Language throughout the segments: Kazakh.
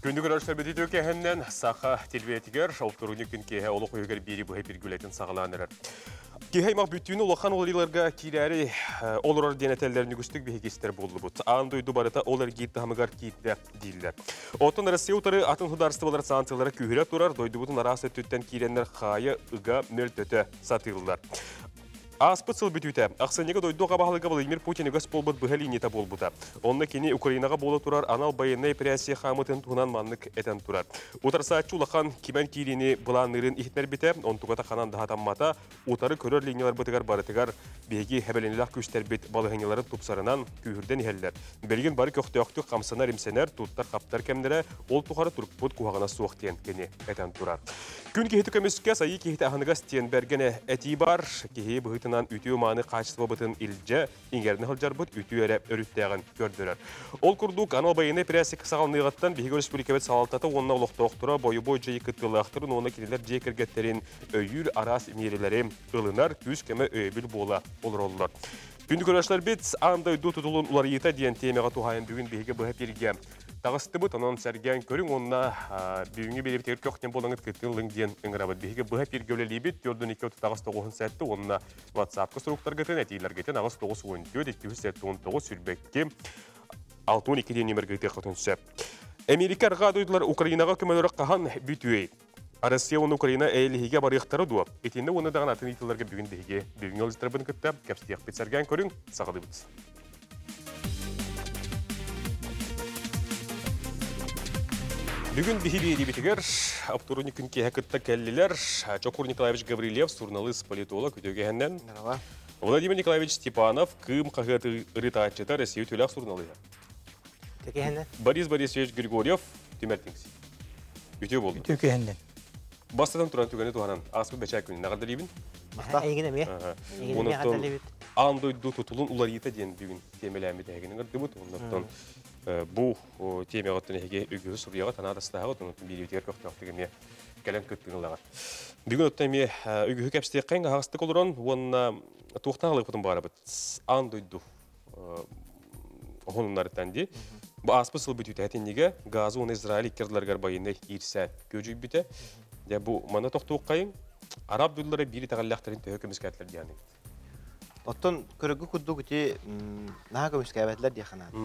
Күндік өрәштер бететі өкәхіннен сақа телбетігер, олтыруыны күн кеге олық өйгер бері бұхай біргілетін сағаланырыр. Кехаймақ бүттіуіні олақан олариларға кирәрі олырар денетелерін үгістік бейгестер болды бұд. Андойду барыта олар кейтті хамығар кейтті дейілдер. Оттын Россия ұтары атын хударыстывалар санатылары күйірі тұрар, дойду бұдың арасы төттен киренлер қайы ұға мөлтөті сатылылар. Аспыт сыл бүтуті. Ақсанеға дойдуға бағылыға Владимир Путин үгіс болбыт бұхалинета болбыта. Онны кені Украинаға болы тұрар, анал байыннай прессе қамытын туғынан маннық әтен тұрар. Утарсаатчы улақан кемен кейлені бұланырын ихтер біті, он туғата қанан дағатаммата, утары көрір линиялар бұтығар барытығар, беги хәбәленілақ күштер бет балығынеларын тұпсарынан күйірден елдер. Белген бары көқті-өқті қамсанар имсенер, туттар қаптар кәмдері, ол туғары тұрқпұт куғағына суықтен кені әтен тұрар. Күн кехеті көмеске сайы кехеті ағынығас тен бәргені әті бар, кехе бұғытынан үтіу маны қачысыва бұтын илже, ингеріні ғылжар бұт үтіу әрі өріттәғін көрдірер. Ол күрдік анал байыны пресік сағалынығаттан Бейгі Республикабет салалтаты онына ұлықты оқтыра бойы-бой жайы күттілі ақтырын, оны келелер жей кіргеттерін өйіл арас мерелері ылынар, күз кәмі өйбіл бола олыр олылар. Күнді көрәшілер бет, аңдай ду тұтылын ұлар ета дейін темеға туғайын бүгін Бейгі бұғып ерген. Тағысты бұт, онын сәрген көрің, онына бүйінге белеп тегір көқтен болыңыз кеттің лыңден ұңырабыд. Бейгі бұғып ергеулі бет, 4-2 тағысты оғын сәтті, онына WhatsApp-қа сұруқтар гетін, әтейлер гетін, ағыз 9-14, 2-19 сүрбекке 6-12 нөмір геті қытынсы. Америкарға дойдылар Украинаға көмелері қаған бүтуей. Россия оны Украина әйеліге барықтары дуап. Етінде оны даған атын итілерге бүгін бейге бүгін олыстырбын күтті, кәпстияқ бетсерген көрің, сағылы бұд. Бүгін бейбейді бетігер, аптуруны күн кеге күтті кәлілер, Чокур Николаевич Гаврилев, журналист, политолог, өтеуге әннен. Владимир Николаевич Степанов, кым қағыты ұритатчыта Россия өтелік журналыға. Борис Борисович Григорьев, Тимертингс. Өтеу болды. Өтеуге әннен. Бастадан тұран түгені туғанан аспы бәчәк күнін нағырды лейбін? Әйгені ме? Онықтан андойду тұтылын улар ета ден бүгін темеләмі дәгінің ұрды бұд. Онықтан бұл темеғаттың әйге үгізі сұрияға танадастағы онықтан бері өтегер көқтіғақтығы кәлін көттігін ұлағар. Бүгін өттен ме үгізі кәпістегі қайынға ғастық олырын, онына туықтан алығы бұтын бары бұд. Андойду ғонынлары тәнде. Бұл аспы сыл бүтіті әтенеге ғазы оны Израиль керділергер байыны ерсә көжі бүті. Бұл мана тоқтуық қайын, араб дүллері бері тағаллақтарын төхі көміскәтлер дейін. Оттон көрігі күдді күте наға көміскәбәтлер дейханады.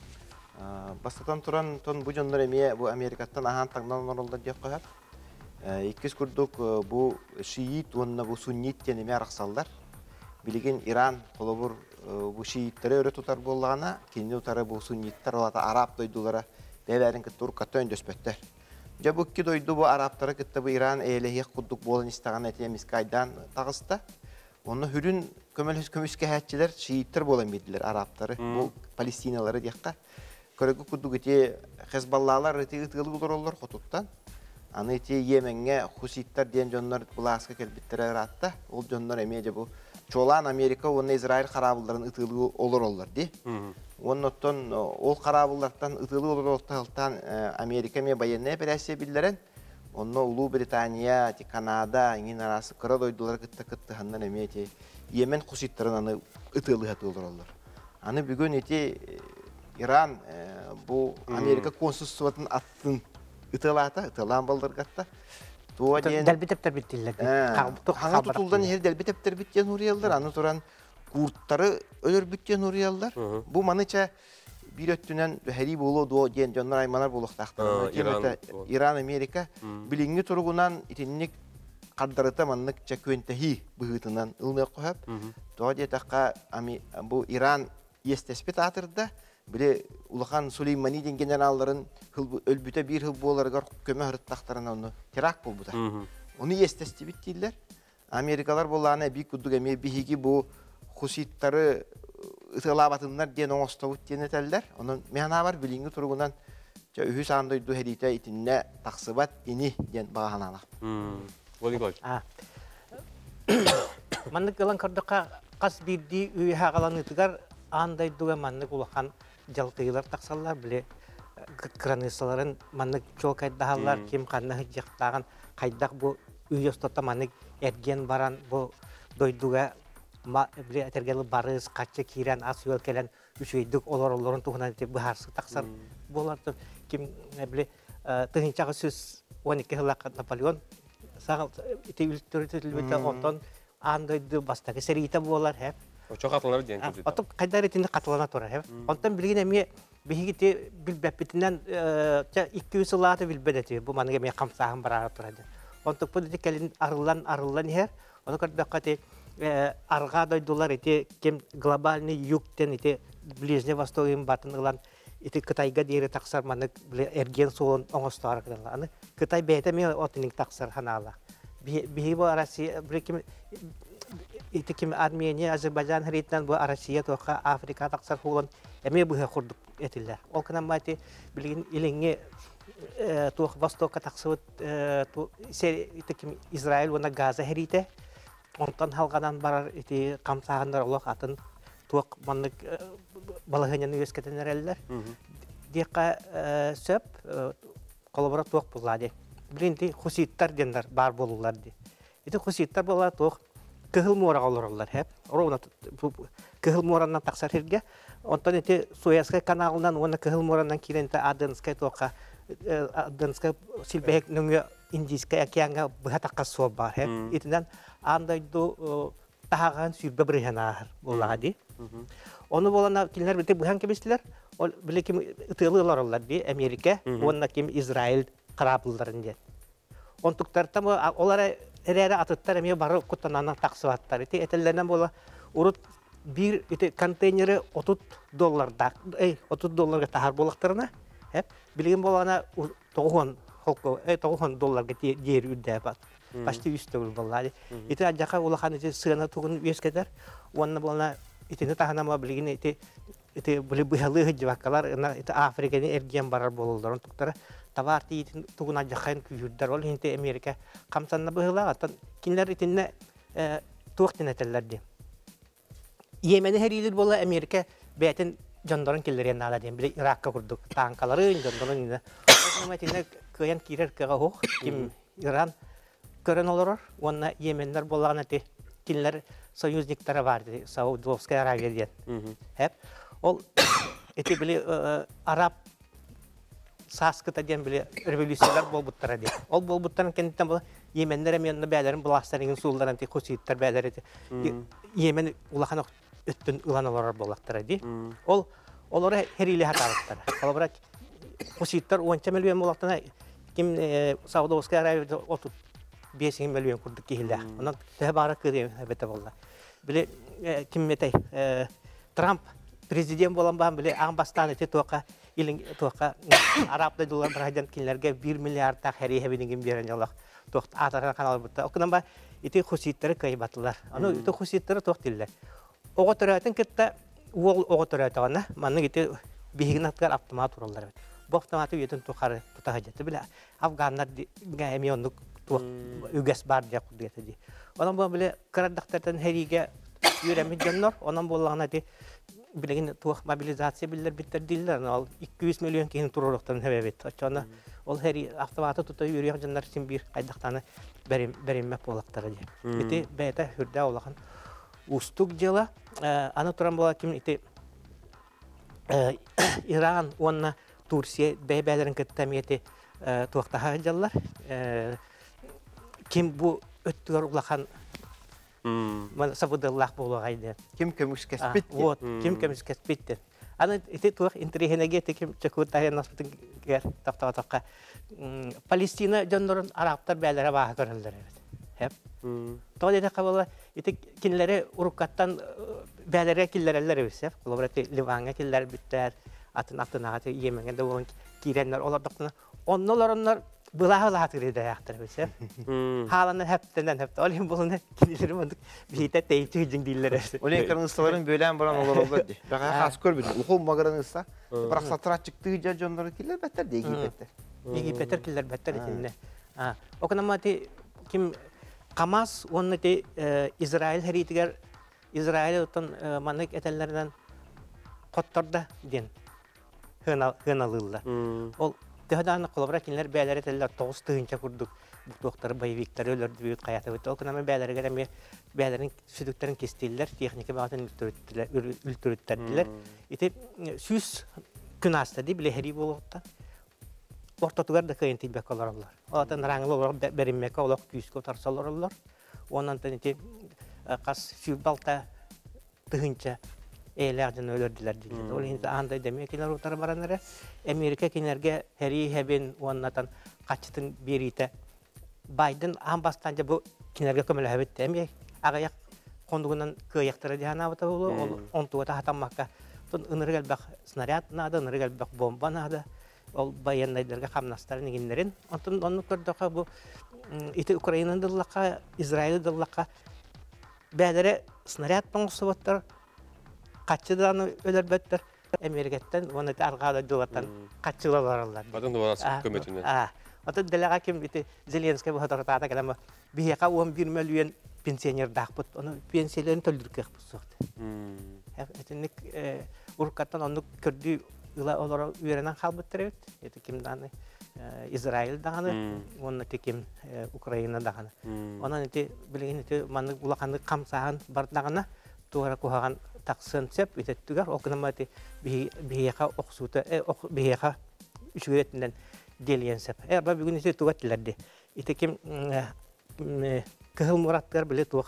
Бастатан тұран бұ жонлар әме бұл Америкаттан аған таңдан орылдар дейк қойар. Еккіз күрдік бұл шиит, онына бұл суннит ден әме арақсалдар. Білеген Иран қолы бұл шииттері өрі тұтар болғана, кенде ұтары бұл сунниттер олата араб дойдулары бәбәрін күтті ұрқатта өндеспеттер. Жабукки дойду бу арабтары кытта бу Иран элехи кудук болын истаган этемис кайдан тагыста. Оны хүрүн көмүскө хатчылар шииттер болан бидилер арабтары, бу палестиналары дияққа. Көрөгү кудук эти Хезболлалар эти ытылы болорлор хотуттан. Аны эти Йеменге хуситтер ден жоннор буласка келбиттер аратта. Ол жоннор эмеже бу Чолан Америка оны Израиль карабылдарын ытылы олорлор ди. Оннотон ол қарабылдақтан ытылы олықтан Америка мен байынне бірәсе білдерін. Онно Улу Британия, Канада, еңін арасы қыра дойдылар күтті ханнан әмейте Йемен құситтарын аны ытылы әті олар. Аны бүгін ете Иран бұл Америка консульстватын аттын ытылата, ытылан балдырғатта. Дәлбетептер біттілер. Аңа тұтылдан ер дәлбетептер біттен ұриялдар. Аны тұран Курттары өлөр бүттен ұриялдар. Бұл маныча бір өттінен әри болу дуо ден жонлар айманар болуқтақтар. Иран, Америка біліңгі тұрғынан итіннік қаддарыта маннық чакуентахи бұғытынан ұлмай қойып. Туа детаққа бұл Иран естеспет атырда біле ұлақан Сулеймани ден генералларын өлбіте бір хыл боларығар көмі ұрыттақтарына оны терак бол бұда. Оны естесті біттейлер. Америкалар болағына бей күддік әме бейгі бұл хуситтары ытылабатынлар ден оңыстауыт ден әтәлдер. Оның механа бар біліңгі тұрғынан үхі сандойду хәдейті етінне тақсыбат ені ден бағанала. Владимир Маннык ылан көрдіққа қас бірді үйі хағалан ұтығар андайдуға маннык улақан жалтығылар тақсалар біле кранысаларын маннык чол кайдағалар кем қаннағы жақтаған қайдақ бұл үйі ұстата маннык әрген баран бұл дойдуға біле әтергелі барыз, қатшы, кирен, ас үйел келен үшейдік олар-оларын туғынан бұрарсы тақсар боларды. ким биле тыгынчагы сөз 12 хылак Наполеон сагыл ити үлтөрүтүлбүтө онтон андайды бастагы серийте болар хеп. Очо катылар ден көзү. Отуп кайдар итинде катылана турар хеп. Онтон билген эми бигите билбепитинен 200 сылаты билбедети. Бу маныга мен камсагым барар турады. Онтуп бу дикелин арылан хер. Оны кырдакаты арга дойдулар ити кем глобальный югтен ити Ближний Востокын батын ылан ити Кытайга дейре таксар маны эрген суон оңостар кылган. Аны Кытай бете мен отының таксар ханала. Биги бу Россия бирким ити ким Армения, Азербайджан хриттан бу Россия тока Африка таксар хулан эме бу хурдук этилер. Ол кана мати билген илеңге тох Востокка таксыт ити ким Израиль вона Газа хрите. Онтан халганан барар ити камсагандар олох атын туак маннык балагынын үескетенерлер. Дика сөп колобора туак булады. Биринти хуситтар дендер бар болулар ди. Ити хуситтар болар туак кыгыл мора олорлар хеп. Ровна кыгыл моранан таксар херге. Онтан ити Суэцкий каналынан оны кыгыл моранан киренте Аденская туакка Аденская силбек нүнгө Индийская океанга быхатакка соба хеп. Итинен андайду таган сүрбе бирханар булады. Onu bolana kinler bite buhan kemistler. Ol bile kim ıtılılar ollar di Amerika, onna kim İsrail qarapıllarında. Ontuktar tam olara erere atıttar emi barı kutanana taksıvattar. Iti etellerden bola urut bir iti konteyneri $30 $30 tahar bolaktarına hep bilgin bolana toğun holko $9 diğer üdde bat. Başta üstü bolladı. Iti acaka ulakan iti sığına tuğun üyeskeler. Onna bolana itini tahanama bilgin iti buli bihalı hıcıvakalar iti Afrika'nın ergen barar bolullar. Ontuktara tavarti itin tuğun acakayın küyürdar ol. Hinte Amerika kamsanna bihıla atan kinler itinne tuğaktin etellerdi. Yemen'i her ilir bolla Amerika beyatin jandarın killerine nala diyem. Bile Irak'a kurduk. Tankaların jandarın yine. O itinne kıyan kirer kıga hoğ. Kim İran körün olur. Onna Yemenler bollağın eti kinler soyuzniklere vardı. Saudovskaya Arabia diyen. Hep. Ol eti bile Arap saskıta diyen bile revolüsyoner bol buttara diye. Ol bol buttarın kendinden bula Yemenlere yanında beylerin bulaşlarının suulların ti kusiyitler beyleri ti. Yemen ulağın öttün ulan olarak bolaktıra diye. Ol olara her ili hatalıkları. Olarak kusiyitler 10 milyon bulaktığına kim Saudovskaya Arabia 35 milyon kurduk kihilde. Ondan tehbara kırıyor hebete bolla. Bile kim metey Trump prezident bolan ban bile ambastan eti toka ilin toka Arap'ta dolar berajan kinlerge 1 milyar tak heri hebinin biren yolak tok atara kanal butta. Okunan ba iti khusitleri kaybatlar. Onu iti khusitleri tok diller. O otoratın kitta o otoratana manı iti bihignatlar avtomat urallar. Bu avtomatı yetin tokarı tutahajatı bile Afganlar gamiyonluk tok üges bar diye kudiyeti di. Ondan bu bile karadaktardan herige yüremi canlar. Ondan bollağına di bilgin tuğ mobilizasyon biller bitter diller. Ol 200 milyon kişinin turuluktan hebebet. Açana ol heri avtomatı tutuyor yürüyen canlar için bir kaydaktanı berinmek olakları di. Iti beyte hürde olağın ustuk jela ana turan bola kim iti İran onna Tursiya beybelerin kıttamiyeti tuğtaha jallar. Kim bu öttüler ulağın sabıdallah bolağaydı. Kim kömüş kespit. Вот, kim kömüş kespit. Ana iti tuğ intrihenege kim çakutaya nasbıtın ger taftavataqa. Palestina jonların Araplar beylere baha görürler. Hep. To'da qabala iti kinlere urukattan beylere killerler evsef. Kolaborati Livan'a killer bitter. Atın Yemen'e de olan kirenler oladaktan. Onlar Bılağı hatırı da yaktır mesela. Halanlar hepten hep. Olayım bulunur. Kinlerim olduk. Bir de teyitçi hücün dillere. Olayım kırmızıların böyle buran olur oldu. Bağa has görmedim. Uğul mağaranırsa. Bırak satıra çıktığı hücü onları killer better diye gibi better. İyi better killer better içinde. O kadar mati kim Hamas onu de İsrail heritiger İsrail otan manik etellerden kottorda din. Hınalılar. Ol Tehdanı kolaboratörler beyler eteller 9 tığınca kurduk. Bu doktor bayvikler öldürdü büyük hayatı bitti. O kadar beyler gelemiyor. Beylerin südüklerin kestiler, teknik bağın ültürüttüler. İşte süs künasta değil bile heri bolukta. ortatugar da kayın tilbek olarlar. Atan ranglı olarak berinmeke olarak küyüskü otarsalar. Ondan tanıtı kas sübalta tıhınca eylerden ölürdüler dildi. Ol hinse anda demekiler otar baranlara. Amerika kinerge heri hebben ondan kaçtın birite. Biden ambastanca bu kinerge kömele hebet demi. Agayak kondugundan kıyaktara dihana bata bulu. On tuğata hatammakka. Ton ınırgal bak snaryat nada, ınırgal bak bomba nada. Ol bayanlaylarga hamnastarın iginlerin. Ondan onu kördüğü bu iti Ukrayna'nın dillaka, İsrail'in dillaka bədərə snaryat banqısı kaçıdan ölərbətlər. Amerika'dan onu arqada duvatan kaçılar alırlar. Badın da bana hükümetinden. Ata delaga kim biti Zelenskiy bu hatarata kalama biyaqa 11 milyon pensioner daqput onu pensiyalarını töldürkək bu soqtu. Etnik urqattan onu kördü ila olara öyrenen halbıttır. Eti kimdan İsrail dağını, onun tekim Ukrayna dağını. Onun eti bilgin eti manlık ulaqanlık kamsağın bardağına tuğra kuhağın taqsın sep etettüger. Okunama eti bihiyaqa oqsuta, bihiyaqa üçügetinden deliyen sep. Eğer bugün eti tuğatilerdi. Eti kim kıhıl muratlar bile tuğ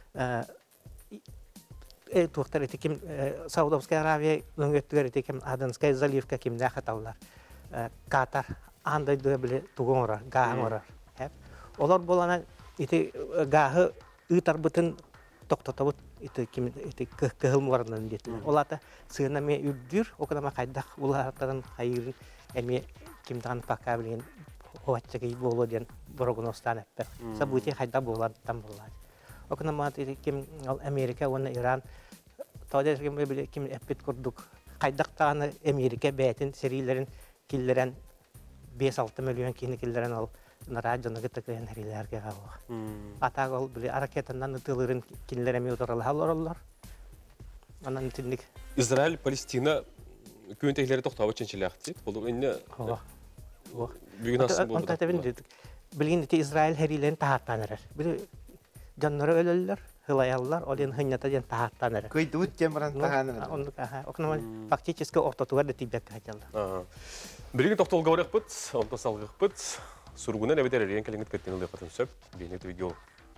tuğtar eti kim Saudovskaya Arabiya öngöttüger eti kim Adanskaya Zalivka kim ne xatavlar. Katar anda da bile tuğun orar, gağın orar. Olar bolana iti gağı ıtar bütün toktotabut iti kim iti kıhıl varından diye. Olar da sığına me ürdür, o kadar kaydak ulardan hayır emi kimdan pakabilin hoatça ki bolu diyen borogonostan hep. Sabuti kaydak bolar tam bolar. O kadar mat iti kim Amerika ve İran tawda kim bile kim epit kurduk. Kaydak tane Amerika betin serilerin killerin 5-6 milyon kinikilerin al narajana gittiklerin herilerge gawa. Atagol bile hareketinden ıtılırın killere mi oturallar. Anan tindik. İsrail Palestina köyüntekileri toxtaba çençilaqti. Bolu indi. Bugün aslında bu. Onda tabii dedik. Bilgin iti İsrail herilerin tahattanır. Bir canları ölürler. Hılayallar, olan hınyata jen tahattanır. Kıydut cemran tahanır. Onu oknama faktiçeski ortatugar da tibek hajallar. Birigi toxtol gawraq bit, onta salgıq bit. Surguna nebeder eriyen kelingit kettin liqatın söp. Beynet video.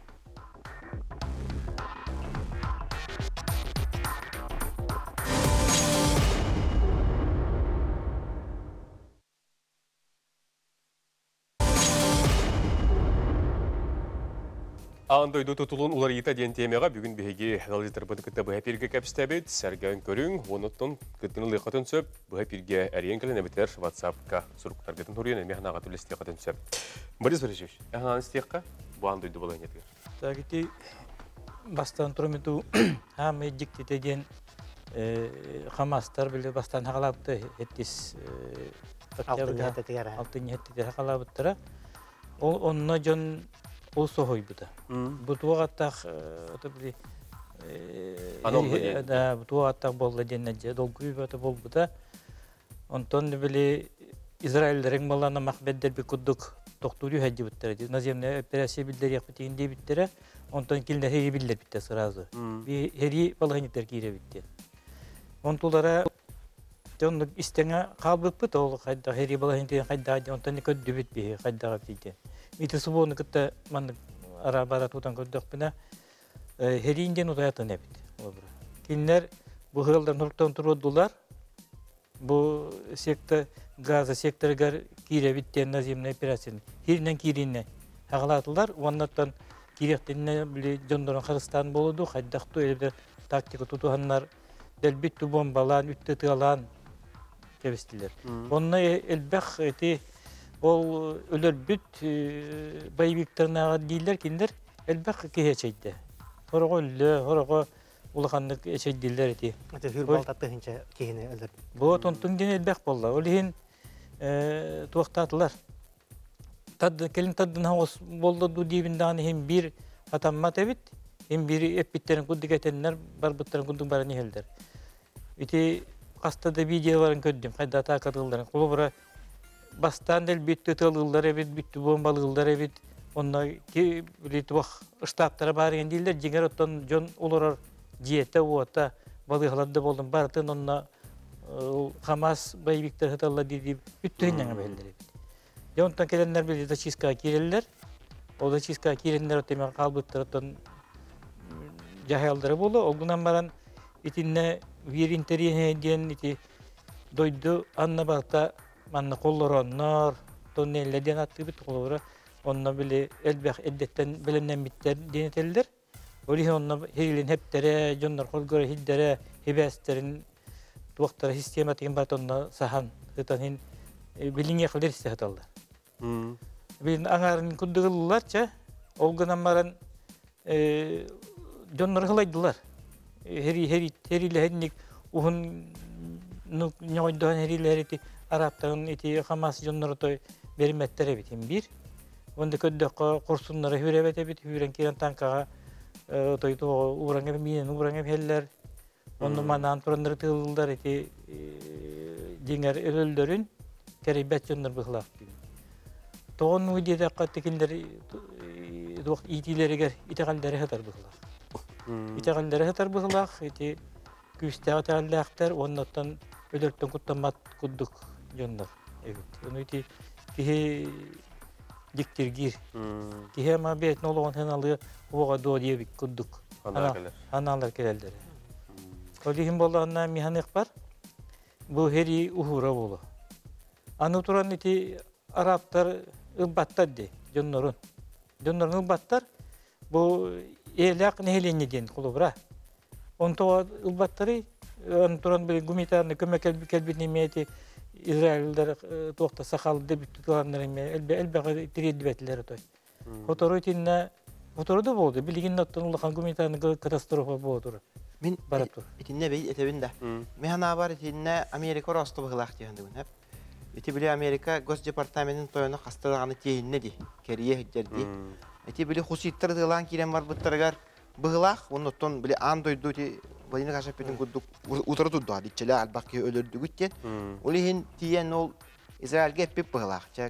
Андойду tutulun ular yita diyen temega bugün bihegi dalizdir bıdıkıda bu hepirge kapistebet sergen körün onutun gıttını liqatın söp bu hepirge eriyen kelen ebiter WhatsApp-ka suruklar gıttın huriyen emi hana gatı listiqatın söp. Boris Борисович, hana istiqqa bu andойду bolan yetger. Tagiti bastan turmitu ha mejik titegen Hamastar bile bastan haqalaptı ettis altın yetti haqalaptı. Onna jon o sohoy bu da. Bu tuğattaq tabii da bu tuğattaq bolda dennece dolguy bata bol bu da. Ondan bile İsraillerin balana mahbedder bir kudduk doktoru hacı bittirdi. Nazemne operasiya bildir yapıtın diye bittire. Ondan kilder heri bildir bitti sırası. Bir heri balağını terkire bitti. Ontulara jon istene qabıp bit ol qayda heri balağını qayda ondan ne ködü bit bir qayda bitti. Itu subuhun kita man arabara tutan kodok bina herinden utayatın hep. Kinler bu hırıldan nurtan turdular. Bu sektör Gaza sektörgar kire bitten nazimne operasyonu. Hirinden kirine haqlatılar. Ondan kirektenine bile jondoran Kırgızstan boludu. Haydaqtu elbde taktik tutuhanlar delbittu bombalan ütteti alan kebestiler. Onna elbaq eti ol ölür büt bayviklerine değiller kinler elbette ki geçeydi. Horoğu ulaqanlık geçeydiler eti. Ati hürbaltatı hince kihine ölür. Bu tontun gene elbette bolla. Olihin tuaqtatılar. Kelin taddın havas bolda du dibinden hem bir atamma tebit hem bir epitlerin kuddigetenler barbıtların kuddun barani helder. Iti qastada videoların köddüm. Qayda taqatılların. Qulubura bastan del bitti tılgıllar evet bitti bombalıgıllar evet onlar ki bilet vaq штабтары бар ендилер жеңер оттон жон олар жете ота балыгыларды болдум бартын онна Hamas bayvikler hatalar dedi bütün ne belirli. Jontan kelenler bile zачистка киреллер. Ол зачистка киренлер өтеме калбыттырдан жахалдары болу. Олгунан баран итинне вир интериен ити дойду анна барта манна коллороннор тоннеллерден аттыбыт колора онна биле элбэх эддеттен биленнен биттер денетелдер. Олиһи онна хирилин хептере жоннор колгора хиддере хибестерин туактара система теген батонна сахан тытанин билинге кылдыр истехаталдар. Билин аңарын куддыгылларча олгунан баран жоннор хылайдылар. Хериле хенник ухун нойдон херилерити арабтагын ити хамас жоннор той бериметтере битин бир. Онда көддөккө курсуннары хүребете бит хүрен кирен танкага тойто уранга минен уранга хеллер. Онда манан турандыр тылдар ити диңер өлөлдөрүн керебет жоннор быхлак. Тоон уйдеде каттыкилдер дук итилеригер итегалдары хатар быхлак. Итегалдары хатар быхлак ити күстәгә тәлләхтер оннан өлөртөн куттамат куддук жоннор. Оны ити кихи диктиргир. Кихи ма бет нолгон ханалы ога до диебик куддук. Аналар келелдер. Олихим болганна механик бар. Бу хери ухура болу. Аны туран ити арабтар ылбаттар ди жоннорун. Жоннорун ылбаттар бу элак нехеленеден кулубра. Онто ылбаттары туран бир гуманитарный көмөк келбитни мети Израильдер тоқта сақал деп туганнарым элбеге тиридбетлер той. Фоторотинна фоторода болды. Билигин оттонлухан гуманитарный катастрофа болды. Мен баратур. Итинне бей этебинде. Механа бар итинне Америка росты быгылак дигәндә бу. Ити биле Америка Госдепартаментын тойны кастырганы тейинне ди. Керие хәҗәрди. Ити биле хуситтер дигән кирен бар буттаргар быгылак, оннан биле андойду ди Владимир Кашапетин кудук утырды да дичеле албакы өлөрдү гүттен. Улихин тиен ол Израильге пип быгылак. Чак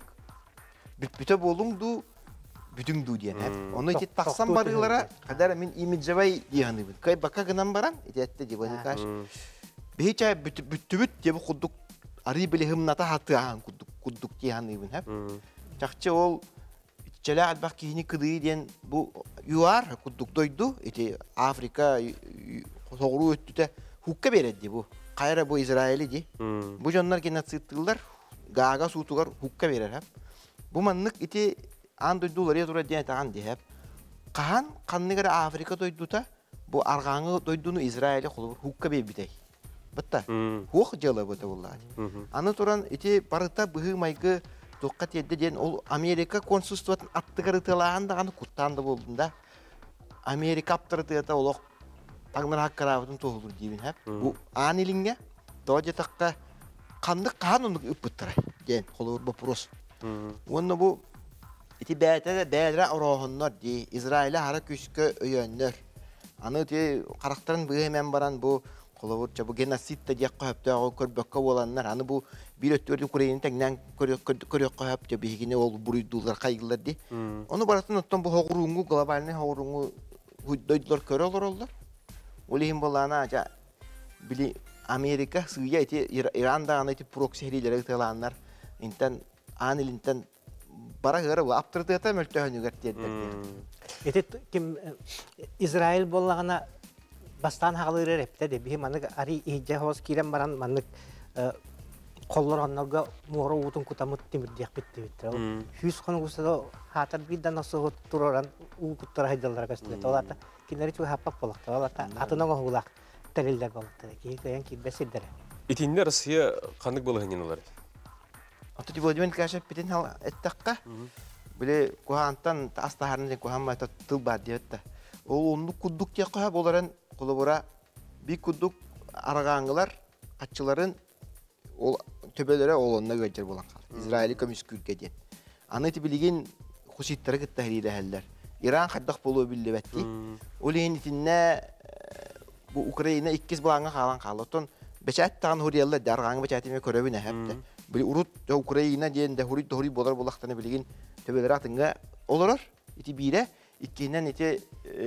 бүтө болуңду бүтүңдү диен. Оны ити таксан барылара кадар мен имиджевай дигәнди. Кай бака гынан барам, итетте ди Владимир Каш. Бейча бүттүбүт деп кудук ари биле хымната хатыган кудук дигәнди бин хәп. Чакчы ол Çele albak kihini kıdığı diyen bu yuvar kuduk doydu. İşte Afrika soğuru öttüte hukka verildi bu. Kayra bu İsrail'i di. Bu canlar gene sıktılar. Gaga sutugar hukka verir hep. Bu manlık iti an doydular ya dura diyen tağan di hep. Kahan kanını göre Afrika doydu ta bu arganı doyduğunu İsrail'e hukka verir bitey. Batta. Huk jala bu da vallahi. Anı turan iti parıta bıhı maygı Tokat yedde diyen ol Amerika konsolosluğunun attıgarı tılağında kanı kuttandı bulduğunda Amerika aptırdığı da oluq tağlar hakkaravatın toğulur diyebin hep. Bu anilinge doğaca takka kandık kaan onu öpüttüray diyen kolur bu pros. Onu bu iti bədre oroğunlar diye İsrail'e hara küskü öyönler. Anı diye karakterin bu hemen baran bu kolur bu genositte diye kahıptı o körbökke olanlar. Anı bu bir ötürdü Ukrayna'nın teknen körüyor kahıptı bir ol buruydular kaygılar diye. Onu baratın ottan bu hoğurungu globalini hoğurungu doydular körü olurlar. Olihim bolana aca bili Amerika sığıya iti İran'da ana iti proxy herileri tılanlar. İnten anilinten bara hıra bu aptırdığı da mültehönü gertiyediler. Iti kim İsrail bollağına bastan hağılır hepte de bir manık ari iyice hoz kiren baran manık kollar onlarga muğra utun kutamut timir diyak bitti bitti. Hüs konu gusada hatar bir de nasıl turoran ukutlara haydalara gösterdi. Ola da kinleri çok hapak bolakta. Ola da atına gohulak teliller bolakta. Ki kayan ki besidere. İtinne Rusya kanık balığının olar. Atı Vladimir Kashapet'in hal ettakka. Böyle kuhantan astaharın kuhanma tıl badiyette. O onu kuduk diye koyup olaran kolabora bir kuduk aragangılar kaççıların o töbelere olanına göcer bolan kal. İsrail'i komünist ülke diye. Anıtı bilgin husitleri gıtta heriyle heller. İran haddak bolu bildi betti. Oleyin itinne bu Ukrayna ikiz bulanga kalan kalıton. Beçat tağın huriyalı da aragangı beçatime körevine hep de. Böyle urut Ukrayna diyen de huri bolar bolaktanı bilgin töbelere atınga olurur. İti bire ikinden iti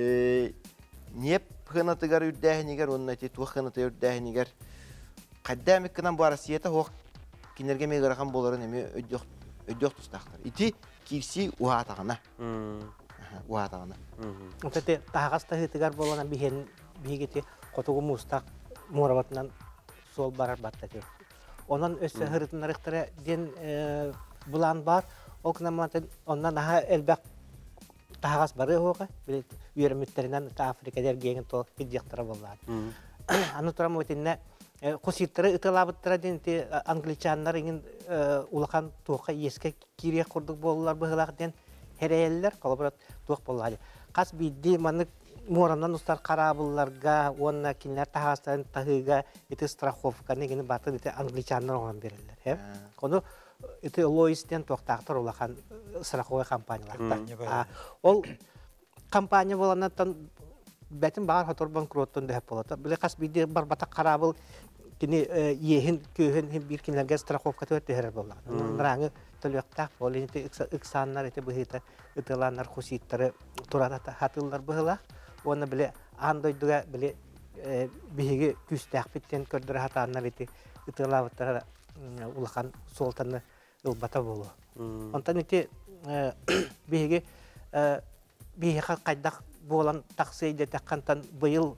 niyep hınatıgar ürdahinigar onunla iti tuğ hınatı ürdahinigar. Qaddamik kınan bu arasiyete hoq kinerge meğarakan boların emi ödüq өйдөх тустактар. Ити кирси уатагына. Уатагына. Отете тагас тахытыгар болана биген бигете котугу мустак мураватынан сол барар баттаты. Онан өссө хырытынарыктара ден булан бар. Окнаматын оннан аха элбек тагас бары хога. Бил үйрөмүттеринен Африкадер геген то хидяктара боллар. Аны турам өтенне куситтары ытылабыттыра денти англичаннар иген улахан тука еске кире курдук боллар быгылак ден хереллер колобрат тук боллар. Кас бидди маны мораннан устар карабылларга онна кинлер тагастан тагыга эти страховка негени баты эти англичаннар оган берелер. Кону эти Лоистен токтактар улахан страховый компаниялар. Ол компания боланаттан бәтин бар хатор банкроттон деп болот. Биле кас биде бар бата карабыл кини ехин көһөн бир кинлерге страховка төтер боллар. Нраңы төлөктак болинте иксаннар эти быһыта ытыланнар хуситтары турата хатыллар быһыла. Оны биле андойдуга биле биһиге күстәк биттен көрдөр хатаннар эти ытылабыттар улахан солтанны ылбата болу. Онтан эти биһиге биһига кайдак болан таксыйда таккантан быйыл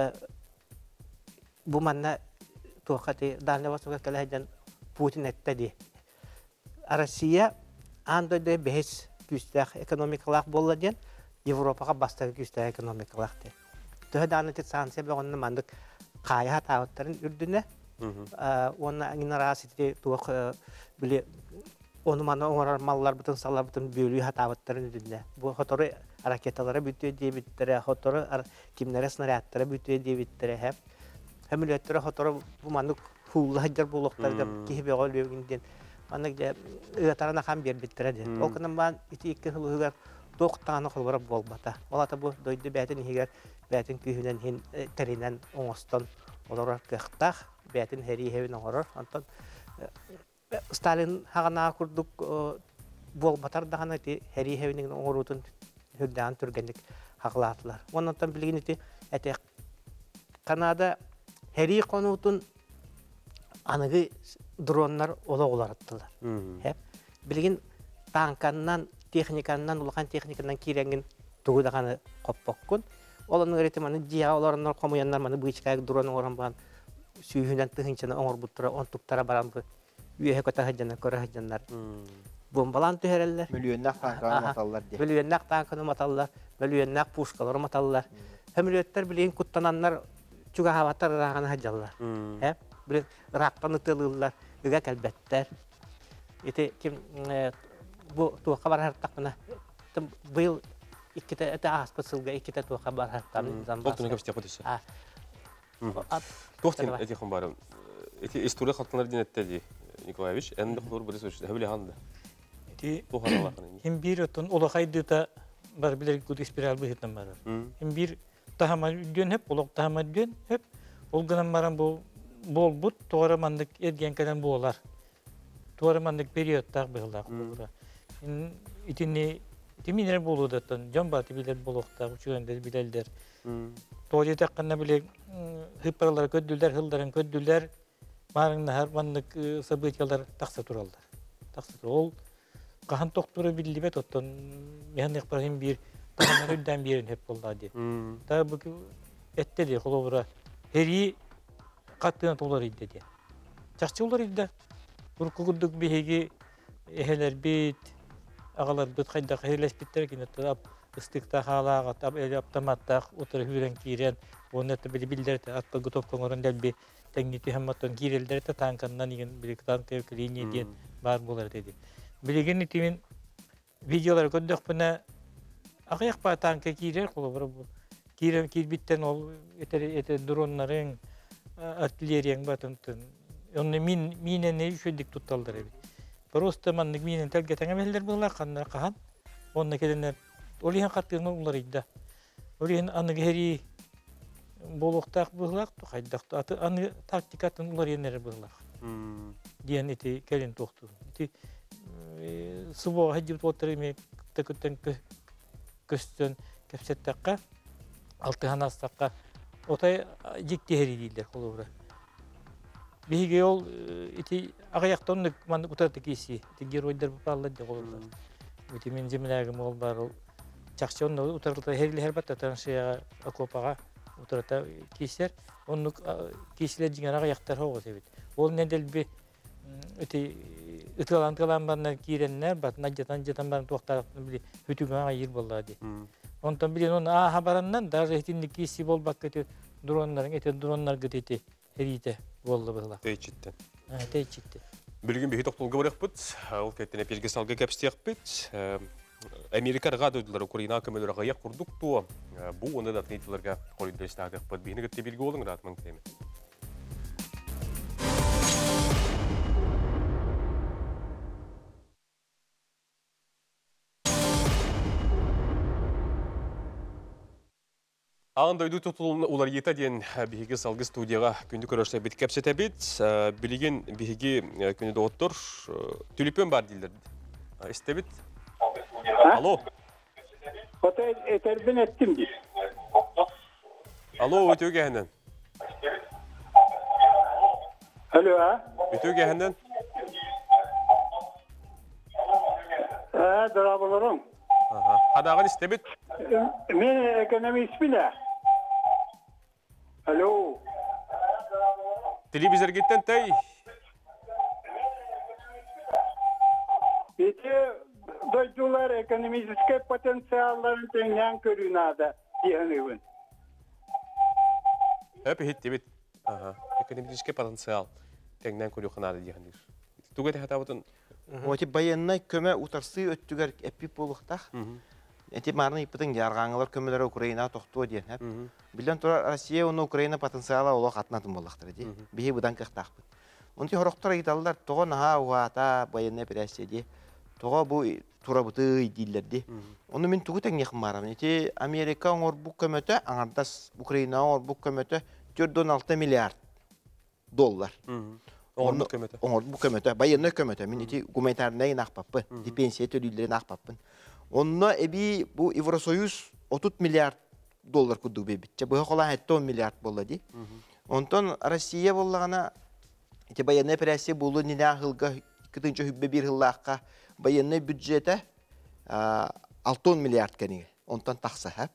бу манна тохати данлавасуга келеһден Путин эттеди. Россия андойда бес күстәк экономикалак болладен Европага бастагы күстәк экономикалак те. Төһданы те санкция болгонны мандык кая тааттарын үрдүнө. Онна генерасити тук биле оны мана оңар маллар бутын салар бутын бөлүү хатабаттарын үрдүнө. Бу хоторы ракеталары бүтү дебиттере хоторы кимнере снарядтары бүтү дебиттере хеп. Хемилеттер хоторы бу мандык хуллаҗар булыктар деп кибе голбегинден мандык же ытарына хам бербиттере де. Ол кынан мен ити икки хылыгар токтаны кылбырып болбата. Олата бу дойду бәтин хигер бәтин күйүнен хин теринен оңостон олар кыктак бәтин хери хевин орор. Антон Сталин хагана курдук болбатар дагана ти хери хевинин оңорутун хүддан түргенлик хаклатлар. Оннан билгенити эте Канада хери конутун аныгы дроннар ологолар аттылар. Хеп билген танканнан техниканнан улахан техниканнан киренген тугудаганы коппоккун. Олонун ретиманы дия оларнар комуяннар маны бычкай дрон оран бан сүйүнөн тыгынчаны оңор буттура онтуктара барамбы. Үйе көтө хаҗана көрө хаҗаннар. Бомбалан төһәрәлләр. Миллионнак танканы маталлар ди. Миллионнак танканы маталлар, миллионнак пушкалар маталлар. Хәмилеттер билен куттананнар чуга хаватар раганы хаҗаллар. Хәп бир рактаны тылылар, үгә кәлбәттәр. Ите ким бу туга бар хартакына. Быел икките эте аспасылга икките туга бар хартакны замбас. Токтун көпсте кутысы. Токтун эти хомбарым. Эти история хаттанар динеттеди Николаевич, энди хулур бирис өчтө хәбиле ханды. Эти туханалакны. Хим бир отон улахайдыта бар билер гуд спираль быһытнан бар. Хим бир тахама дөн хеп, улак тахама дөн хеп, олганан баран бу болбут торамандык эрген калан болар. Торамандык периодтар быһылар. Итини тиминер болудаттан жамбаты билер болохта учуганда билелдер. Тоҗи такканда биле хыпарлар көддүлдер, хылдарын көддүлдер. Барыңда һәр мандык событиялар такса туралдар. Такса ол кахан токтуру билибет оттон механик барым бир таманырдан бирин хеп болду. Та бу эттеди холобура хери каттына толор идди. Чакчылар идди. Уркугудук беги эхелер бит агалар бит кайда херлеш биттер кинетап ыстыкта халага тап автоматтак отур хүрен кирен оннаты билдерте атпа готовка орындал би теңнити хамматтан кирелдерте танкандан иген бирик танк линия ден бар болар деди. Билеген итимин видеолар көндөх буна акыяк па танка кирер колобур кирен кирбиттен ол эте дроннарын артиллерияң батынтын онны минене үшөдик тутталдыр эби. Просто мандык минен телге теңемелдер булар канна кахан. Онны келенер олиһан каттыгын улар идда. Олиһан аны гери болохтак булак кайдакта аны тактикатын улар енер булак. Диен ити келен токту. Ити субо хаҗып отырмы текөтен көстөн кепсеттакка алтыханастакка отай жикти хери дилер колобура. биһиге ол ити агаяктон ман утарты киси ити геройдар бапалла де голдар ити мен землягым ол бар ол чакчон утарты херли хербатта таншия окопага утарта кисер онну кислер жиген агаяктар хого себит ол недел би ити ытылан барна киреннер бат наджатан бар токтар били хүтүгага йыр болду онтон билен он хабараннан даже этинди киси болбак кетет дроннарын эте дроннар кетети эрите болду была Тейчитте. тейчитти Білген бейі тоқтылғы барық бұд, ол кәттіне перге салғы кәпістек бұд. Америкарға дөйділер Украина көмелері ғаяқ құрдық туы. Бұл оны да тнейтілерге қолында істағық бұд. Бейіні күтті білгі олың ратман кәймі. Ағында өйді тұтылын олар ета ден бейгі салғы студияға күнді көрішті бет кәпсет әбет. Білеген бейгі күнді оттыр. Түліпен бар дейлер. Істебет? Алло? Ота етербен еттім дейс. Алло, өтеуге әнден? Алло, а? Өтеуге әнден? Дұрабылырым. Қадағын істебет? Мен экономист біле. Алло. Телевизор кеттен тәй? Бете дойдулар экономический потенциалларын теңнен көрінады дегенігін. Өп, еттебет. Экономический потенциал тәңнен көрі қынады дегендер. Түгеті хатабытын? Оти баяннай көмө утарсы өттүгөр эпип болуктах. Эти марны ипытын яргаңылар көмөлөр Украина токтоо диен. Билен тура Россия оны Украина потенциалы олох атнатын болактыр ди. Бии будан кыктакпыт. Онти хороктор айталдар того наха уата баяннай операция ди. Того бу тура буты дилер ди. Оны мен тугу тең якын барам. Эти Америка оңор бу көмөтө аңардас Украина оңор бу көмөтө 4,6 миллиард доллар. Оңор бу көмөтө. Оңор бу көмөтө баяннай көмөтө. Мен эти гуманитарный нахпаппын. Ди пенсия төлүлөрүн нахпаппын. Онна эби бу Евросоюз 30 миллиард доллар кудук бебитче. Бу хола 10 миллиард болду ди. Онтон Россия боллагана эти баяннай операция болу нина хылга 2-1 хыллакка баяннай бюджеты 6 миллиард кениге. Онтон такса ха.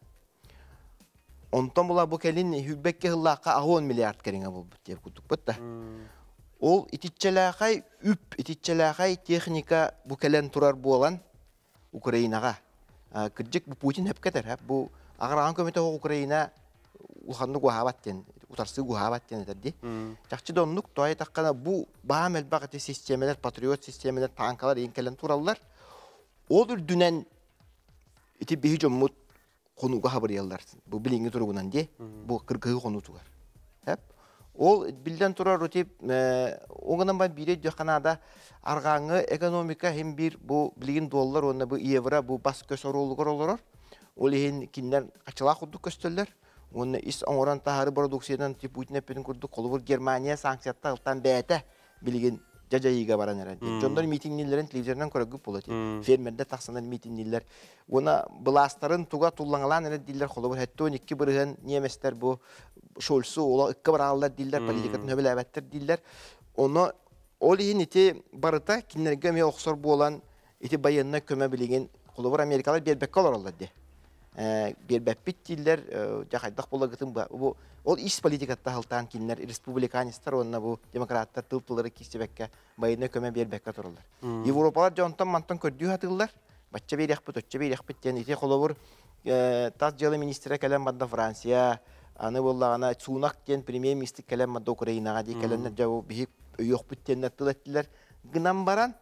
Онтон була бу келин хүбекке хыллакка 10 миллиард кениге болду деп кудук бутта. Ол итичелакай үп итичелакай техника бу келен турар болан Украинага. Кыржык бу Путин хеп кетер. Бу аграган көмөтө Украина улханды гуабаттен, утарсы гуабаттен дерди. Чакчы доннук той таккана бу баамел багыты системалар, патриот системалар, танкалар энкелен тураллар. Ол үрдүнен ити бихи жоммут конуга хабарыялар. Бу билинги тургунан ди. Бу кыргы кону тугар. Хеп. Ол билден турар өтеп, оңынан ба бире дөканада аргаңы экономика hem bir bu bilgin dollar onda bu evra bu bas kösorulugur olurur. Olehin kinler kaçıla kuduk köstörler. Onda is oran taharı produksiyadan tip Putin epin kurdu kolubur Germaniya sanksiyatta altan bete bilgin jajayiga baran herhalde. Jonlar mitinglerin televizyondan körüp bolati. Fermerde taksanar mitingler. Ona blastarın tuga tullanılan ere diller kolubur hatta 12 bırıgın Nemesler bu Scholz'u ola iki bırağlar diller politikatın höbelebettir diller. Onu Olihin iti barıta kinlerge me oksor bolan iti bayanına köme bilgin kolubur Amerikalar berbek olurlar de. Berbek bittiler jakaydak bolagıtın bu ol iş politikatta haltan kinler respublikanistler onna bu demokratlar tılpıları kistebekke bayanına köme berbek otururlar. Avrupalar jontan mantan kördüğü hatırlar. Başça bir yakpıt, ötçe bir yakpıt yani iti kolubur tas jalı ministre kalem banda Fransiya anı bollağına sunak diyen premier minister kalem banda Ukrayna'ya diye kalemler cevabı bihip yok büttenler tülettiler. Gınan baran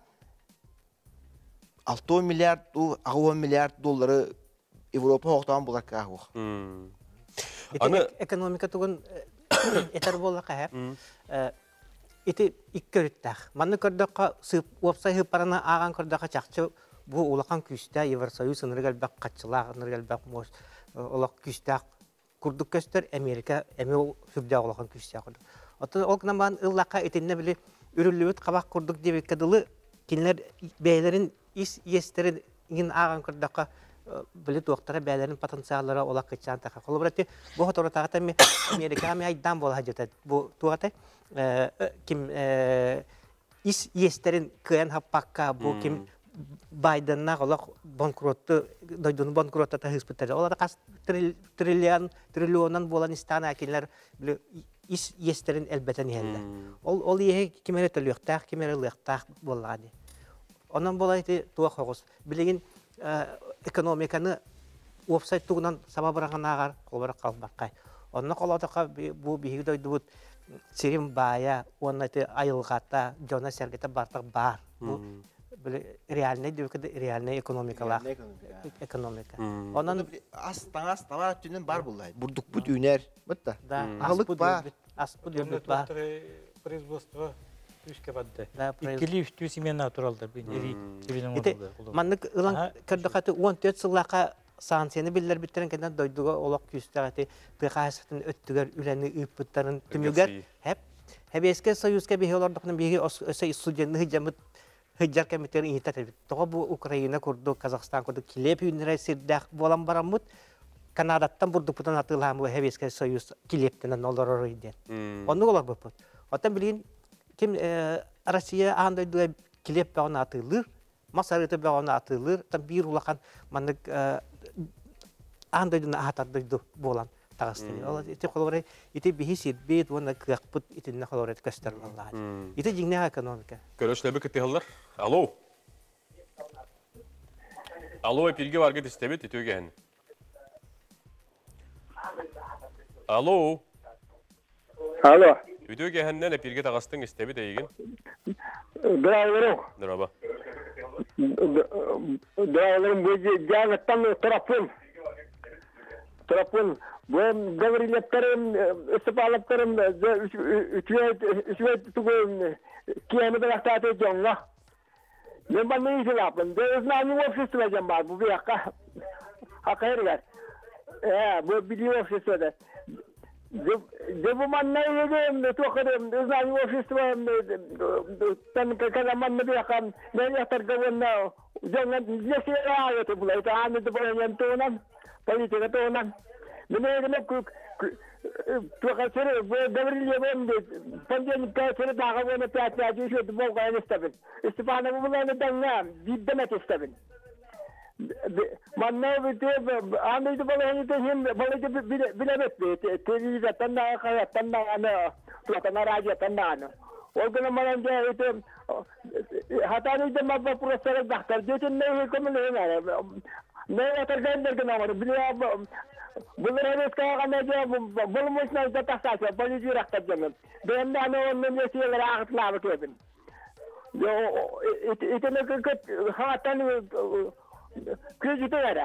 6 milyar, 10 milyar doları Avrupa hoqtan bulak kahvuk. Ekonomika tuğun eter bolak hep. Iti ikkörüttaq. Manı kördöqa website hıparana ağan kördöqa çaqçı bu ulaqan küste Евросоюз sınırgal bak qaççılaq, sınırgal bak mos ulaq küste kurduk köster Amerika emi hübde ulaqan küste kurduk. Oto okna man ıllaqa etinne bile ürüllübüt qabaq kurduk diye kadılı kinler beylerin is yesterin in ağan kördöqa bile doktora beylerin potansiyalları ulaq keçan taqa. Kolubratı bu hotora taqata mi Amerika mi aydan bol hajata bu tuğata kim is yesterin kıyan hapakka bu kim Biden'na olak bankrottu doydun bankrotta ta hıspıtları. Olar kas trilyondan bolan istana akiller is yesterin elbeten yelde. Ol yehe kimere tölüktah kimere lıktah bolladı. Ondan bolaydı tuğa hoğuz. Bilegin ekonomikanı website tuğunan sababırağın ağar kolbara kalbakay. Ondan koladaqa bu bihi doydubut sirim baya ona ayılgata jona sergete bartak bar. Bu böyle realne diyor ki realne ekonomikalar. Ekonomika. Ondan as tava tünün bar bullay. Burduk bu düner. Butta. da Alık bar. Аспу дебют ба. Производство түйіске бадды. Да, Иккелі үстүү семен натуралдар. Ите маннык ылан кырдыкаты 14 сыллака санкцияны биллер биттерен кенен дойдуга олак күстәгәте тыгасытын өттүгөр үләне ыппыттарын түмүгөр хеп хебеске союзга бихолордукны биги өсө студентны жамыт хыджар комитетин интетет. Тога бу Украина курду, Казахстан курду килеп университет болан барамыт. Канадаттан бурдук бутан атылам бу хебеске союз килептен олорор иде. Онны олар бу. Оттан билин ким Россия андай дуга килеп багына атылыр, масарыты багына атылыр, там бир улахан маннык андай дуна атадды болан тагыстыры. Алар ите колоры ите бихисит бет вона кыппыт итинне колоры көстөр аллар. Ите жиңне экономика. Көрөшлөбү кетелер. Алло. Алло, эпирге барга дистебет итөген. Алло. Алло. Үдөге хәннән эпирге тагыстың истеби дейген. Драйверым. Драба. Драйверым bu janattan tarafın. Bu devriletlerim, istihbaratlarım, üçüye tuğum, kıyamı da vakti edeceğim. Ben bana ne işe yaptım? Öznani ofisi vereceğim var. Bu bir hakka. Hakka herler. Bu biliyor ofisi de. Bu man ne yedim? Tokarım. Öznani ofisi var. Ben kalaman ne bir hakka. Ne yatar kavunna. Jangan ne şey ayet bu. İşte anında böyle yantınan. Politika tonan. Bener tukasere bu devriye ben de panjani kasere dağa böyle tatlıcı şu bu gayet istedim. İstifade bu bulanı danga demek istedim. Manna bitte anıydı böyle de hem böyle bilemet be televizyondan da hayattan da ana tutana radyodan da ana. O gün manca ite hatanı da mabba profesör doktor geçen ne komune ne ne yatarken de namar biliyor bunlar hep kağıtlarda bulmuşlar da tasarruf politik rakatlarım. Ben de onu meseleleri aktarmak istedim. Yo ite ne kıt hatan küçük var.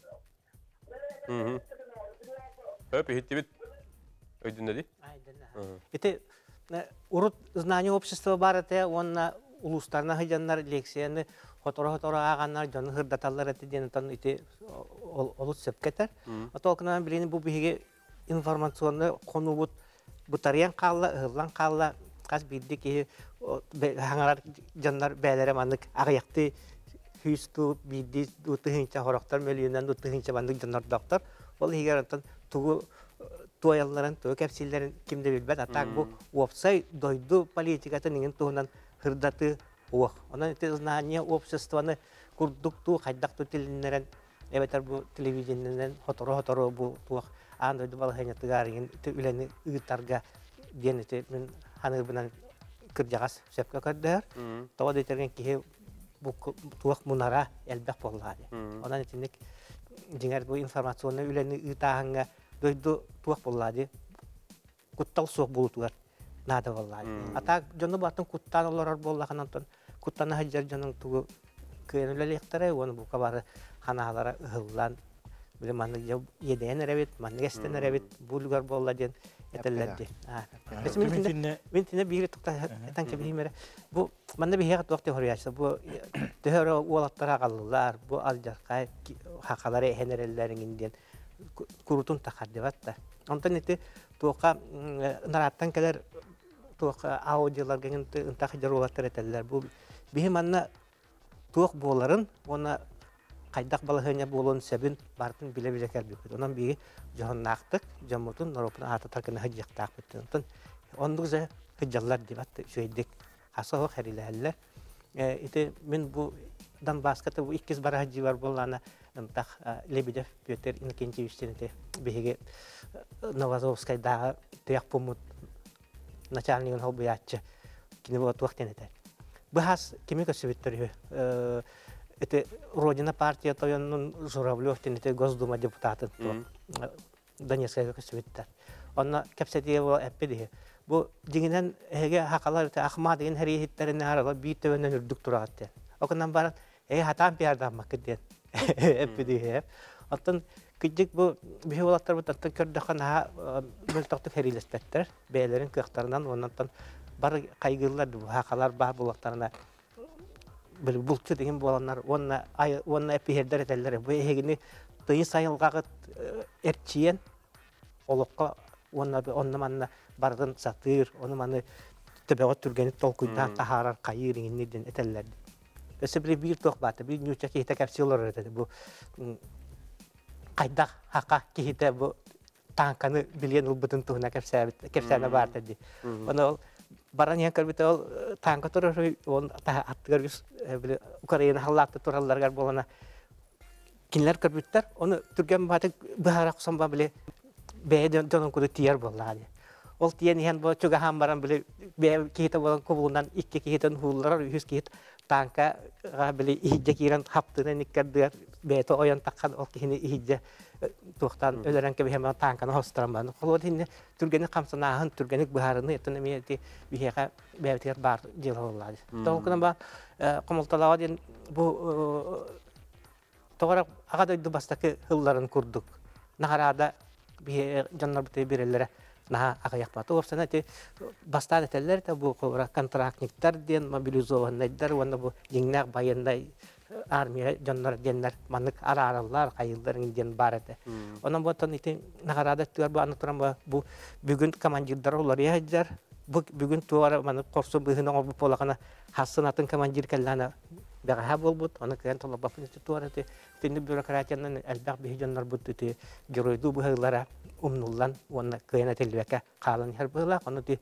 Öp hittibit. Öydün dedi? Ite урут знание общества барате онна улустарна хыжаннар лекцияны хотора аганнар жаны хырдаталлар эти денетан ити олут сепкетер. Отолкынан билини бу биге информационны конубут бутариян калла, ыгылан калла, каз бидди ки хаңарар жаннар бәлере мандык агыякты хүстү бидди дутыгынча хорактар мөлүнөн дутыгынча бандык жаннар доктор. Ол хигерантан тугу туаялларын, кепсиллерин кимде билбет, атак бу вебсайт дойду политикаты неген тугунан хырдаты уох. Онан ите знание обществаны курдукту, хайдакту тилиннерен, эбетер бу телевидениянен хоторо бу туох. Ан дойду балахайна тыгарыгын, ите үлени ыгытарга ден ите мен ханыбынан кыржагас сепке көрдөр. Тоға дейтерген кихе бу туох мунара элбек боллады. Онан итинек жиңер бу информационны үлени ыгытаханга дойду туах боллады. Куттал суох болутугар нада боллады. Ата жону батын куттан олорор боллаханантон куттана хаджар жонун тугу кыйнылектаре оны бу кабары ханалара ыгыллан биле маны еден ребит, маны гестен ребит булгар болладен этеллерди. Мен тине бири тукта танке бимере. Бу маны бихет вакыт хоряшса бу төһөрө уалаттара каллылар, бу алжаркай хакалары хенереллеринден kurutun takaddivatta. Ondan iti tuqa naratan kadar tuqa audiolar gegen takdir olattır eteller. Bu bihimanna tuq boların ona qaydak balahınya bolon sebin bartın bile kelbik. Ondan biri johonnaqtık jamutun noropuna ata takını hajjaqtaq bitti. Ondan onduza hıcallar dibat söyledik. Hasa o herilerler. İşte ben bu Donbass'ta bu ikiz barajı var bolana так Лебедев Петр Иннокентьевич'te беге Новозовская тяг помут начальникын холбуячы кине вот вақтен это. Бахас кимика свиттер это Родина партия тоянын Журавлев тенете Госдума депутаты Донецкая свиттер. Онна кепсетиево эппеди. Бу дигинен эге хакалар Ахмад деген херихиттерин арала бийтөвөнөн үрдүк турагатты. Окунан баран хатам пиардан макден. Эппеди. Аттан кидик бу бихолаттар бу таттан көрдөкөн мөлтөктүк херилеспеттер. Бээлерин кыктарынан оннан бар кайгылар бу хакалар бар булактарына бир булчу деген боланlar онна эпиердер этелер. Бу эгини тыйы сайылгагы эрчиен олокко онна манна бардын сатыр, оны маны төбөгө түргени толкуйдан тахарар кайыр иңиниден этелер. Өсө бир ток баты, бир нюча кейте капсулалар этеди. Бу кайда хака кейте бу танканы билген улбутун туна кепсана бар деди. Оны баран ян карбите ол танка турur он аттыгар бис бил Украина халлакты туралларга болгона кинлер карбиттер. Оны түрген баты бахара кусамба биле бэден тонун куду тияр боллады. Ол тиен ян бу чуга хам баран биле бэ кейте болгон кобулунан икки кейтен хуллар 100 кейт танка биле ихже кирен хаптыны никкердер бэто оян таккан ол кини ихже туктан өлөрөнкө бехем танканы хостраман. Холод хинне түргени камсанахын түргени бахарыны этен эмети бихека бэвтер бар жыл боллады. Толкунан ба комулталава ден бу тогара агадойду бастакы хылларын курдук. Нагарада бие жаннар бите биреллере на агаяқпаты орсана те бастан этеллер те бу контрактниктер ден мобилизованныйдар онда бу жеңнак байындай армия жаннар деннер маннык аралар кайылдарын ден бар эте. Онан ботон ите нагарада түр бу анытырам бу бүгүн командирдар олар яжар бу бүгүн туара маны корсу быгын оңор бу полагана хасынатын командир келлана бага болбут аны кен толоп бапын туара те тенди бюрократиянын элбак бижоннар бутты геройду быгылара умнуллан онна кыйна телбека калын хербыла аны ти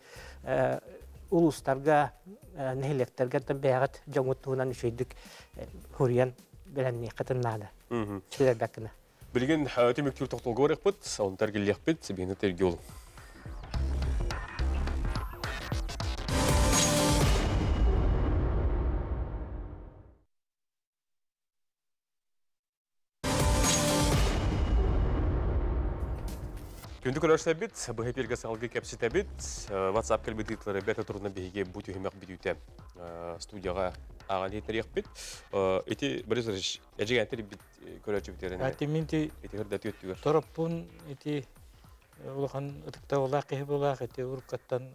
улустарга нехлектерге табиғат жоңуттуунан үшөйдүк хуриян беленни кытыннада. Чилербеккина. Билген темектүү токтолго рекпит, он тергиллекпит, бени тергиол. Күнді көрерсәбіт, бұхай перге салғы кәпсетәбіт, WhatsApp кәлбетітлері бәті тұрына бейге бұт үйімек бідеуті студияға аған етінер еқпет. Эти бірізір әжіг әнтері біт көрерші бітеріне әті ғырдаты өттігір. Тораппун эти улахан ытыкта олақ кеһи болақ, эти уркаттан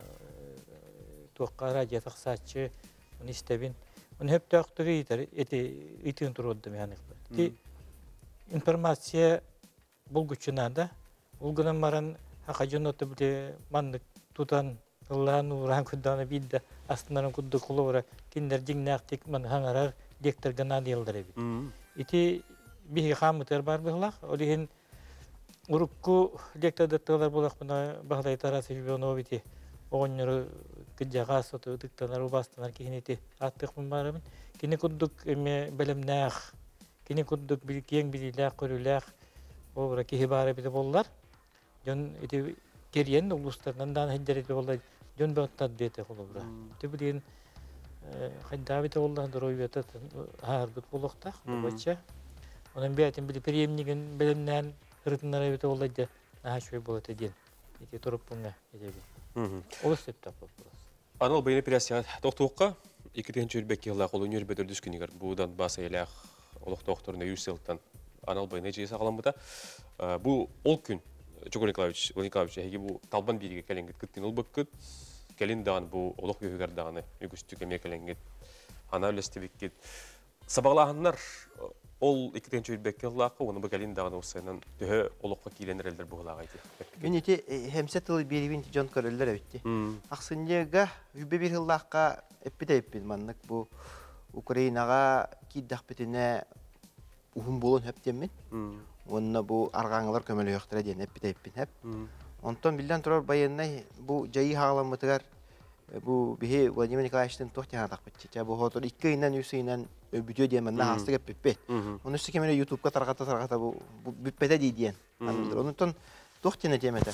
туаққа радио тақсатчы, оны істебін. Оны хеп тақтыры етер, эти итін тұрудды механикпа. Эти информация бұл күчінада, Улгынан маран хақажыноты біле мандық тутан ұллағын ұлған күдданы бейді астынарын күдді құлуыра кендер жеңнәқ тек ман хаңарар дектор ғана дейілдір әбі. Ити бейі қамытыр бар бұғылақ, олеген ұрыққу дектордаттығылар болақ бұна бағдай тарасы жібе оны обеті оғыныры күджаға соты ұдықтанар ұбастанар кейінеті аттық бұн барымын. Кені күддік білімнәқ, кені күддік ең біліләқ, көріләқ, олыра кейі бары біді болылар. Жон эти керен улустардан дан хеджерет болду. Жон баттад дете колобра. Тебилген хаддабит болду дөрөйбетет харбыт болокта. Бача. Онан бетин били преемниген белемнен рытнары бете болду. Ашой болот эден. Эти турупунга эдеби. Олстеп тапып. Анал бейне операция токтуукка 2-нче ла колу нөрбөтөр дүскүнүгөр будан баса элек олук докторуна юселтан анал бейне жеса каламбыта. Бу ол күн Чугур Николаевич, heги bu talban biriga kelengit kıttın ol bakıt, kelin dağın bu oluk yöhüger dağını ügüstük emeye kelengit, ana ölestibikit. Sabağlağınlar ol 2-nче ülbekki ılaqı, onu bu kelin dağını olsayından tühü olukka kilenir elder bu ılaqaydı. Ben eti hemset ılı beribin John Karöller evitti. Aksıncaga hübbe bir ılaqqa eppide manlık bu Ukraynaga kiddaq bitine uhum bolun hep demin. Onunla bu arğanlar kömeli yoxtura diyen hep hep. Ondan bilden turar bayanay bu jayı hağlanmatıgar bu bihi Vladimir Nikolaevичтен тохтяна тақпытча бу хотор 2 айынан 3 айынан бүтө демен хасты кеппет. Оны сикеме YouTube-ка таргата бу бүтпете дейден. Онтон тохтяна темете.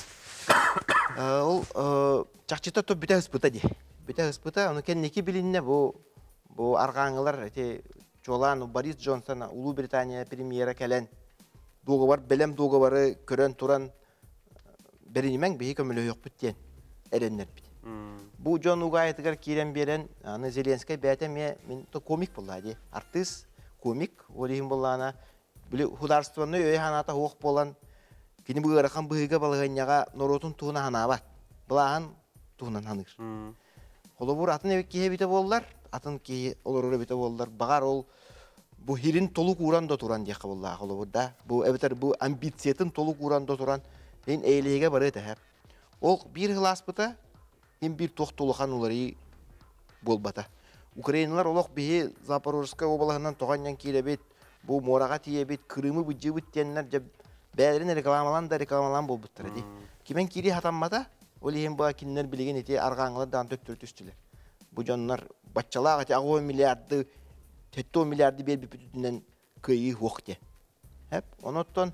Ол чакчыта топ бүтө испыта ди. Бүтө испыта, аны кеннеки билинне бу аргаңылар эти Жолан Борис Джонсон Улуу Британия премьера келен договор белем договоры көрөн туран беринемен бии көмөлө yok бүттен эреннер бит. Бу Джон Угайтыгар кирен берен аны Зеленский бәтем мен то комик буллади. Артист комик олим буллана биле художественный өйханата хук болан кини бу гаракан быйга балганьяга норотун туна ханабат. Булаан тунан ханыр. Холобур атын эвекке бите боллар, атын ки олору бите боллар. Багар ол бу хирин толук уранда туран дия кабылла холобурда. Бу эбетер бу амбициятын толук уранда туран ен эйлеге бары тәһәп. Ол бир хлас бута им бир тохтолухан улары болбата. Украиналар олох бии Запорожская областынан тоганнан килебит, бу Морага тиебит, Крымы бүҗүбит теннер жеп бәдерин рекламалан болбуттар ди. Кимен кири хатаммата, ол ем бу киннер билеген эти аргаңлардан төктүр түстүлөр. Бу жоннар баччалага те 10 миллиарды, 70 миллиарды берип бүтүнөн кыйы вакте. Хеп, оноттон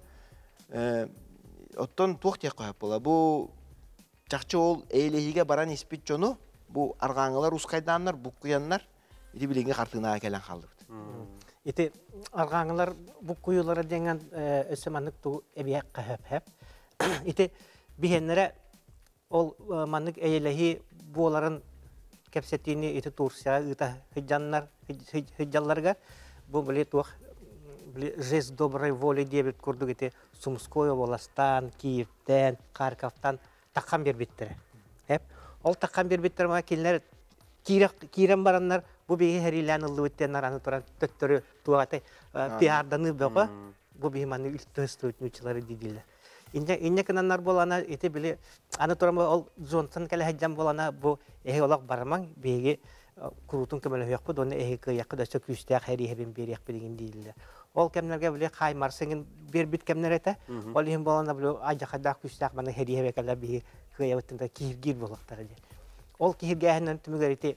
оттон тохтя коюп бола. Бу чакчы ол эйлехиге баран испит жону, бу аргаңылар ускайданнар, бу куяннар, ити билинге картына келен калды. Ити аргаңылар бу куюлары деген өсөманлык ту эбияк кахап. Ити бихеннере ол маннык эйлехи буларын кепсетини ити Турция ыта хиджаннар хиджалларга бу биле тух жест доброй воли дебит курдук ити Сумской областан, Киевтен, Харьковтан таккан бербиттер. Хеп, ол таккан бербиттер ма килнер кирен бараннар бу биги херилен ылды өттеннар аны туран төттөрү тугаты пиарданы бөгө бу биги маны үлтөстүчүлөр дидилер. Инне кананнар болана эти биле аны туран ол Джонсон келе хаҗам болана бу олак бармаң биги курутун көмөлө якпы доны якы да сөкүстә хәри хәбин берек билген дидилер. Ол кемнерге биле каймарсыңын бербит кемнер эте. Ол ем болана биле ажахада күстәк маны хәри хәбекәлә биги кыявытында киргир болактар ди. Ол киргәһеннән түмүгәрите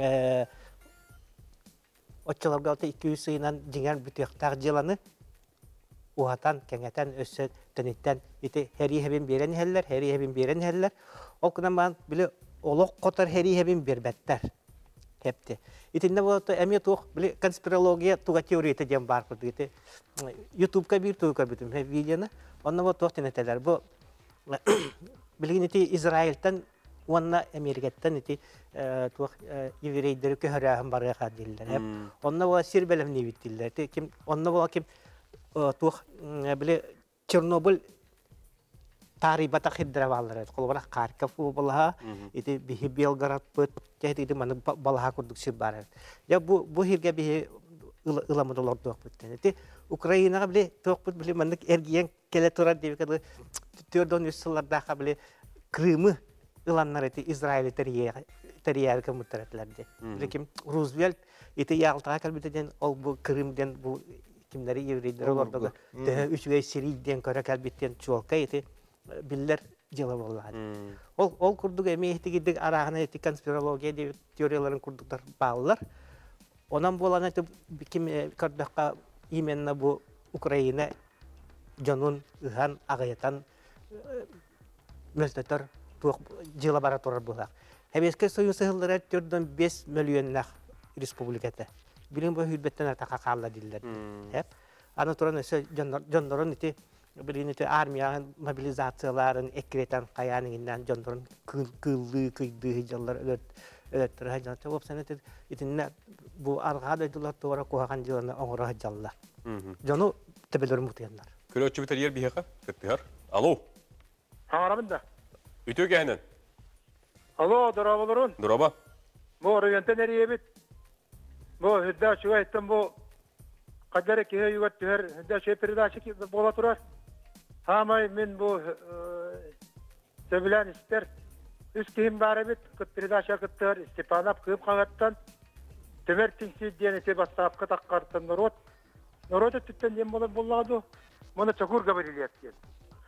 отчаларга 200 сыйнан дигән бүтәктәр җыланы уатан кәңәтән өссө тәниттән ите хәри хәбин берен хәлләр. Ол кунаман биле олок котар хәри хәбин бербәттәр. Хепте. Итинде бу әмия тух биле конспирология туга теория тедем бар кыды. YouTube-ка бир туга битим видеоны. Онны бу тух тенетеләр. Бу билген ити Израильтан онна Америкаттан ити тух еврейдер көһәрәһен барга хадилләр. Онны бу сир белемне биттиләр. Ким онны бу ким тух биле Чернобыль тарибата хидраваллар. Колбара Харьков булга ити бихи Белгород пут ити маны балага курдук сир бар. Я бу хирге бихи ыламыдылар тук буттен. Ити Украинага биле тук бут биле маны эргиен келе турар дип кады төрдөн үсүлларда биле Крымы ыланнар ити Израиль терияр кемуттаратлар ди. Лекин Рузвельт ити ялтага калбитен ол бу Крымден бу кимдери еврейдер олордога үчүгөй Сирийден көрө калбиттен чуолка ити биллер жылы боллар. Ол курдук эмейтигидик арагына эти конспирология деп теорияларын курдуктар баалар. Онан болана ким кырдакка именно бу Украина жонун ыхан агыятан мөлтөтөр жылы бара турар булак. Хебеске союз сыгылдыра 4-5 миллионнак республиката. Билин бу хүлбеттен атака калла дилер. Хеп. Аны туран эсе жондорун ити билинете армия мобилизацияларын экретен каяныңдан жондорун кылды кыйды жылдар өттөр хаҗан чабып санат итинне бу аргада дулар тора куган жылны оңора жалла. Жону тебелер мутяндар. Көлөчү битер ер бихека кеттер. Алло. Харабында. Үтөгәнен. Алло, дорабаларун. Дороба. Бу регионтен эриебит. Бу хидда чуайтын бу кадәре кие югаттыр. Хидда че передача ки бола турар. Хамай мен бу сөбүлән истер. Үз ким бары бит передача кыттыр. Степанов кып кагаттан темер тинси дине те бастапка таккартын народ. Народ төттен дем болар булладу. Моны чакур габарилият кен.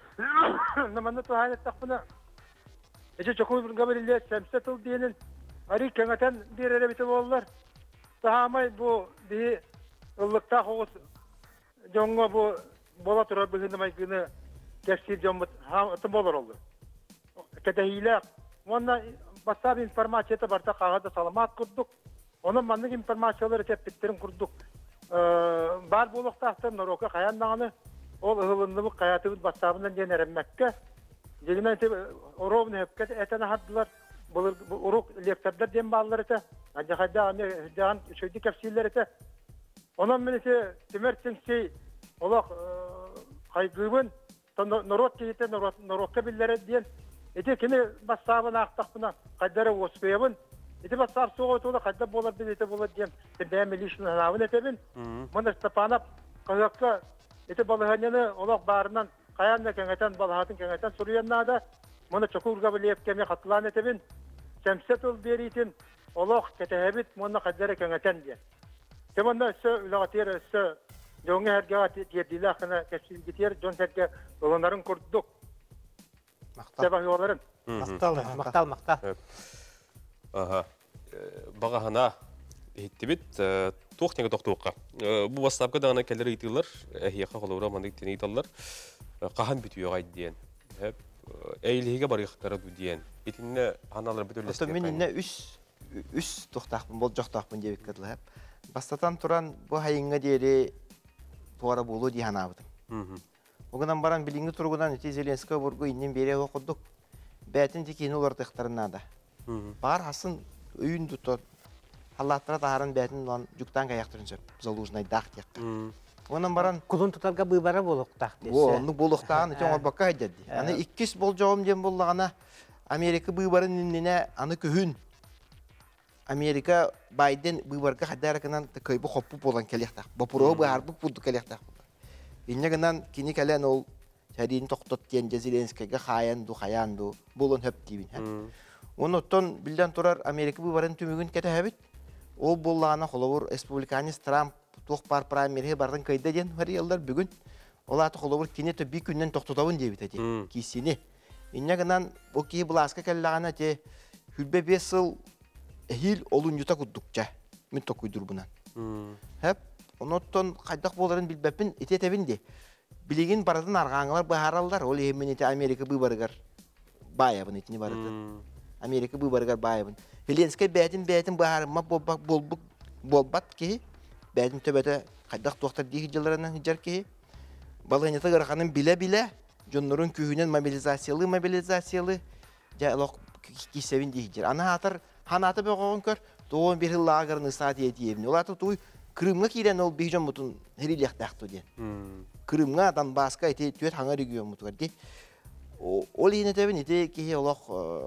Наманы то хәлет такпына. Эче чакур габарилият сәмсәтул диенин Ari kengeten bir ere biti bollar. Tahamay bu bir ıllıkta hoğuz jonga bu bola tura bilgini maygını geçtir jombut ham bolar oldu. Ketehile onda basta bir informasyata barta kağıda salamat kurduk. Onun manlık informasiyaları tepkitlerin kurduk. Bar bolukta Noroka kayandanı ol ıhılınlılık hayatımız bastabından jenerenmekke. Jelimen te orovne hepket etene haddılar. Uruk lektörler dem bağları te. Hadi jan şöyle kapsiller te. Onun menisi Timertinsi olak kaygıbın Norot kiyete Norokka billere diyen ete kimi bastabına aktakbına kaydara ospeyabın ete bastab soğut ola kayda bolar bilete bolar diyen ben milişin hanavın etebin. Mana Stepanap kayakka ete balıhanyanı olak bağrından kayanla kengeten balıhatın kengeten soruyanına da mana çokurga bileyip kemi katılan etebin. Semset ol beritin olak ketehebit mana kaydara kengeten diyen. Temanda sö lagatir sö jonge herge tiyediler kana kesil gitir jon herge olanların kurduk. Sebah yolların. Maktal. Aha. Бағахана еттебет тоқтеңі тоқтуыққа. Бұл бастапқа дағына кәлері етілер, әйеқа қолауыра маңдық тені еталар. Қахан бітуі ғайды дейін. Әйліге бар еқтары ду дейін. Етініне аналар бүт өлесіне Мен инне үс тоқтақпын, бол жоқтақпын деп кәділі. Бастатан тұран бұл хайынға дейірі туара болу дейін абыдым. Оғынан баран біліңгі тұрғыдан өте Зеленская бұрғы иннен бере оқыдық. Бәтін декені олар тықтарына да. Бар асын өйін тұтыр. Аллаттыра тағарын бәтін жүктан қаяқтырын сөп. Залужнай дақ текті. Оғынан баран... Құлын тұтарға бұйбара болуқтақ десе. Оны болуқтағын өтен орбаққа айдады. Аны 2 бол жауым дем болғана Америка бұйбарын үнніне аны көхін. Америка Байден бұйбарға қайдарықынан көйбі қоппы болан кәлектақ. Бапырығы бұйарбық бұлды кәлектақ. Иннегінен кені кәлен ол сәрейін тоқтот ден Зеленскийге қаянду болын хөп дейбін. Оныттан білден тұрар Америка бұйбарын түмігін кәті әбіт. Ол болағына қолауыр республиканец Трамп тоқ бар праймерге бардың көйді ден ғар елдер бүгін. Ол аты қолауыр кені төбі күннен тоқтотауын дейбіт әде. Кейсіне. Иннегінен бұл кейі бұласқа кәлілағына те хүлбе 5 жыл әйіл олын юта күддікча. Мен тоқ көйдір бұнан. Әп, оныттан қайдақ боларын білбәпін ететәбін де. Білеген баратын арғаңылар бағаралдар. Ол емен ете Америка бұйбарығар байабын етіне баратын. Америка бұйбарығар байабын. Зеленский бәтін бағарыма болбат кеге. Бәтін төбәті қайдақ тоқтар дейі жыларынан жар кеге. Балғанеті ғырқанын біле-біле. Жонларын күйінен мобилизациялы. Жайлық кесевін дейі жар. Ана атыр, ханаты бөғоғын көр. Тоғын бір ғыл лағырын ұсат етейбін. Ол аты туй Крымға кейден ол бейжон бұтын әрилектақты ден. Крымға Донбасқа ете түйет хаңа регион бұтығар де. Ол ене тәбін ете кейі олақ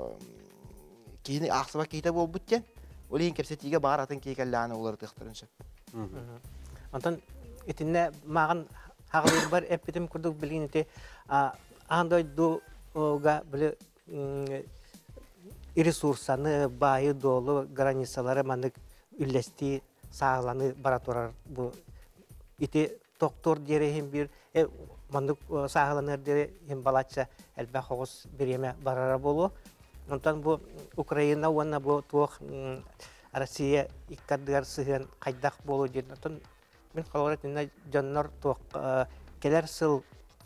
кейіні ақсыба кейті бол бұттен. Ол ең кәпсетіге бағар атын кей кәлләғаны олар тұқтырын сөп. Онтан етіне маған хағылыр бар әппетім күрдік білген ете аңдай дуға білі ресурсаны, байы долы, границалары маңдық үлләсті сағыланы бара тұрар. Ити тоқтор дере хем бір, маңдық сағыланыр дере хем балатша әлбә қоғыз бір еме барара болу. Онтан бұл Украина уанна бұл туық Россия иккадығар сығын қайдақ болу ден. Онтан мен қалуырат инна жоннор туық келер сыл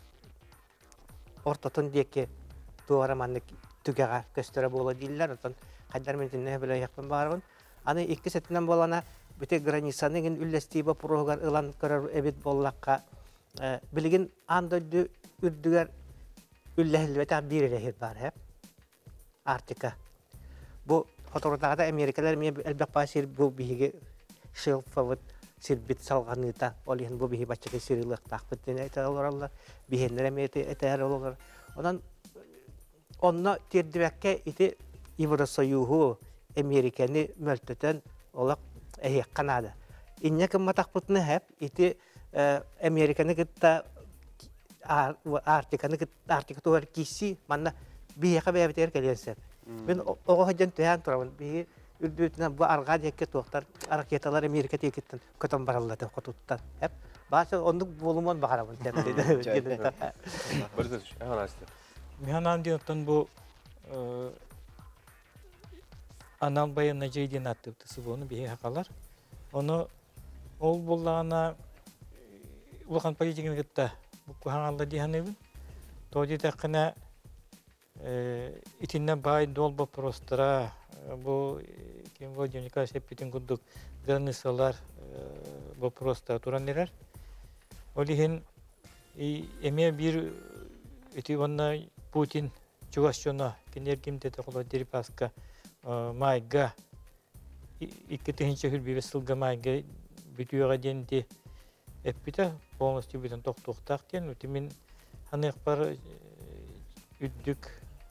ортотын деке туғара маңдық түгеға көстері болу дейлер. Онтан қайдар мен тінне білі яқпен барабын. Аны 2 сәтінен болана бүте границаның үлләстейбі пұрғығар ұлан көрір әбет боллаққа білген андойды үрдігер үлләхілбәті бір әрәхет бар. Артика. Бұл фотоғырдағада Америкалар мен әлбәқ басыр бұл бейге шылфавыт сирбит салғаныта. Ол ең бұл бейге бачығы сирилық тақпыттен әйті оларалар. Бейгенлер әмейті әтәр олар. Онан онна тердібәкке еті Евросоюзу Американы мөлтөтен олақ әйек қанады. Инне кімма тақпытыны әп, еті Американы күтті Артика туғар кейсі, манна бейеқа бәйбетер кәленсеп. Мен оғы ғаджан түйән тұрауын, бейге үрдүйтінен бұл арға декке туқтар, аракеталар Америка текеттен көтін баралады қотуттан. Әп, басы ондық болумон бағарамын. Механан дейін бұл анал баянна жейден аттыптысы бону бие хакалар. Оны ол боллағана улахан политикин гытта бу хаңалда диханыбын. Тоди тақына итиннен бай долбо простора бу кем Владимир Николаевич Эппитин кудук границалар бу просто тураннерер. Олихин эме бир эти онна Путин чугашчона кенергимде толо Дерипаска майга иккетинче хүрбибе сылга майга бүтүгө денди эппите полностью бүтүн токтоктак кен утимин ханык бар үддүк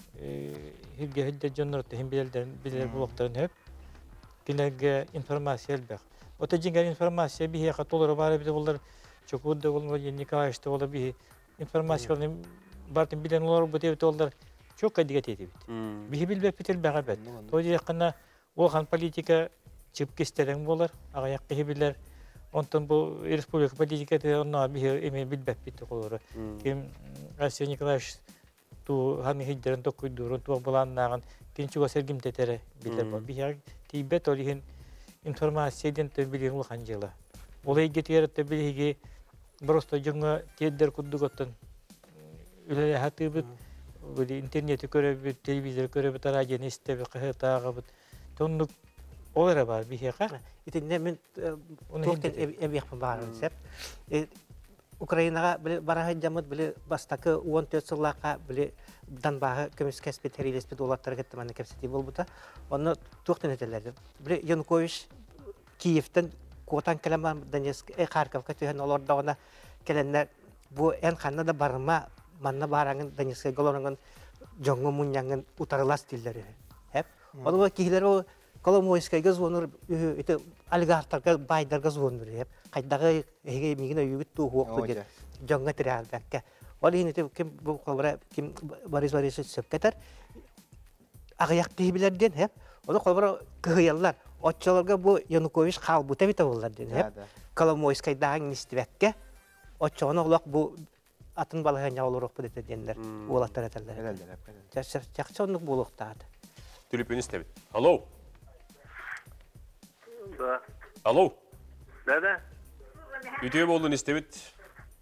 хилге жоннорто хим билер блоктарын хеп килерге информация элбек ота жингер информация бие католор бар бите булар чокудда Владимир Николаевич тола бие информация бартын билен олар бите толдар çok dikkat edip. Bihi bilbep bitir bağabet. O yakında olğan politika çıp kesteren bolar. Ağayak bihi bilir. Ondan bu Respublika politikası onlar bihi emin bilbep bitir olur. Kim Rasya Nikolaş tu hani hicren tokuyduğun tu bulanların kinçu sergim tetere bilir bu. Bihi Tibet olihin informasyondan tabirin olğan jela. Olay getirir tabihi просто junga teder kuddugatın. Öyle hatibit böyle interneti görüp, televizyon görüp, radyo neste bir kıhtağı bit. Tonluk olara var bir heka. İtin ne min tohten ev yapma barın sep. Ukraynaga bile baraha jamut bile bastaki 14 yıllığa bile danbağı kömüs kesbeteri lespet olatlar gitmeni kepseti bulbuta. Onu tohten etelerdi. Bile Yanukovych Kiev'ten kotan kelaman Donetsk Kharkov'ka tühen olorda ona gelenler bu en kanada barma manna barangın Donetsk'e golonun jongo munyangın utarılas dilleri hep. Onu bu kihiler o Kolomoyska'ya zvonur ite oligarklarga baydarga zvonur hep. Qaydağı hege migine yugit tu huoqtu diye jonga tiral bekke. Oli ite kim bu kolbara kim Boris söpketer. Ağayak kihilerden hep. Onu kolbara kıyallar. Otçolarga bu Yanukovych qalbuta bita bollar diye hep. Kolomoyska'ya dağın nistivekke. Otçoğunu olaq bu atın balığına oluraq bu dediler. Oğlatlar eterler. Çakçonluk buluqtadı. Tülüpün istebit. Alo. Da. Alo. Dada. Ütüye boldun istebit.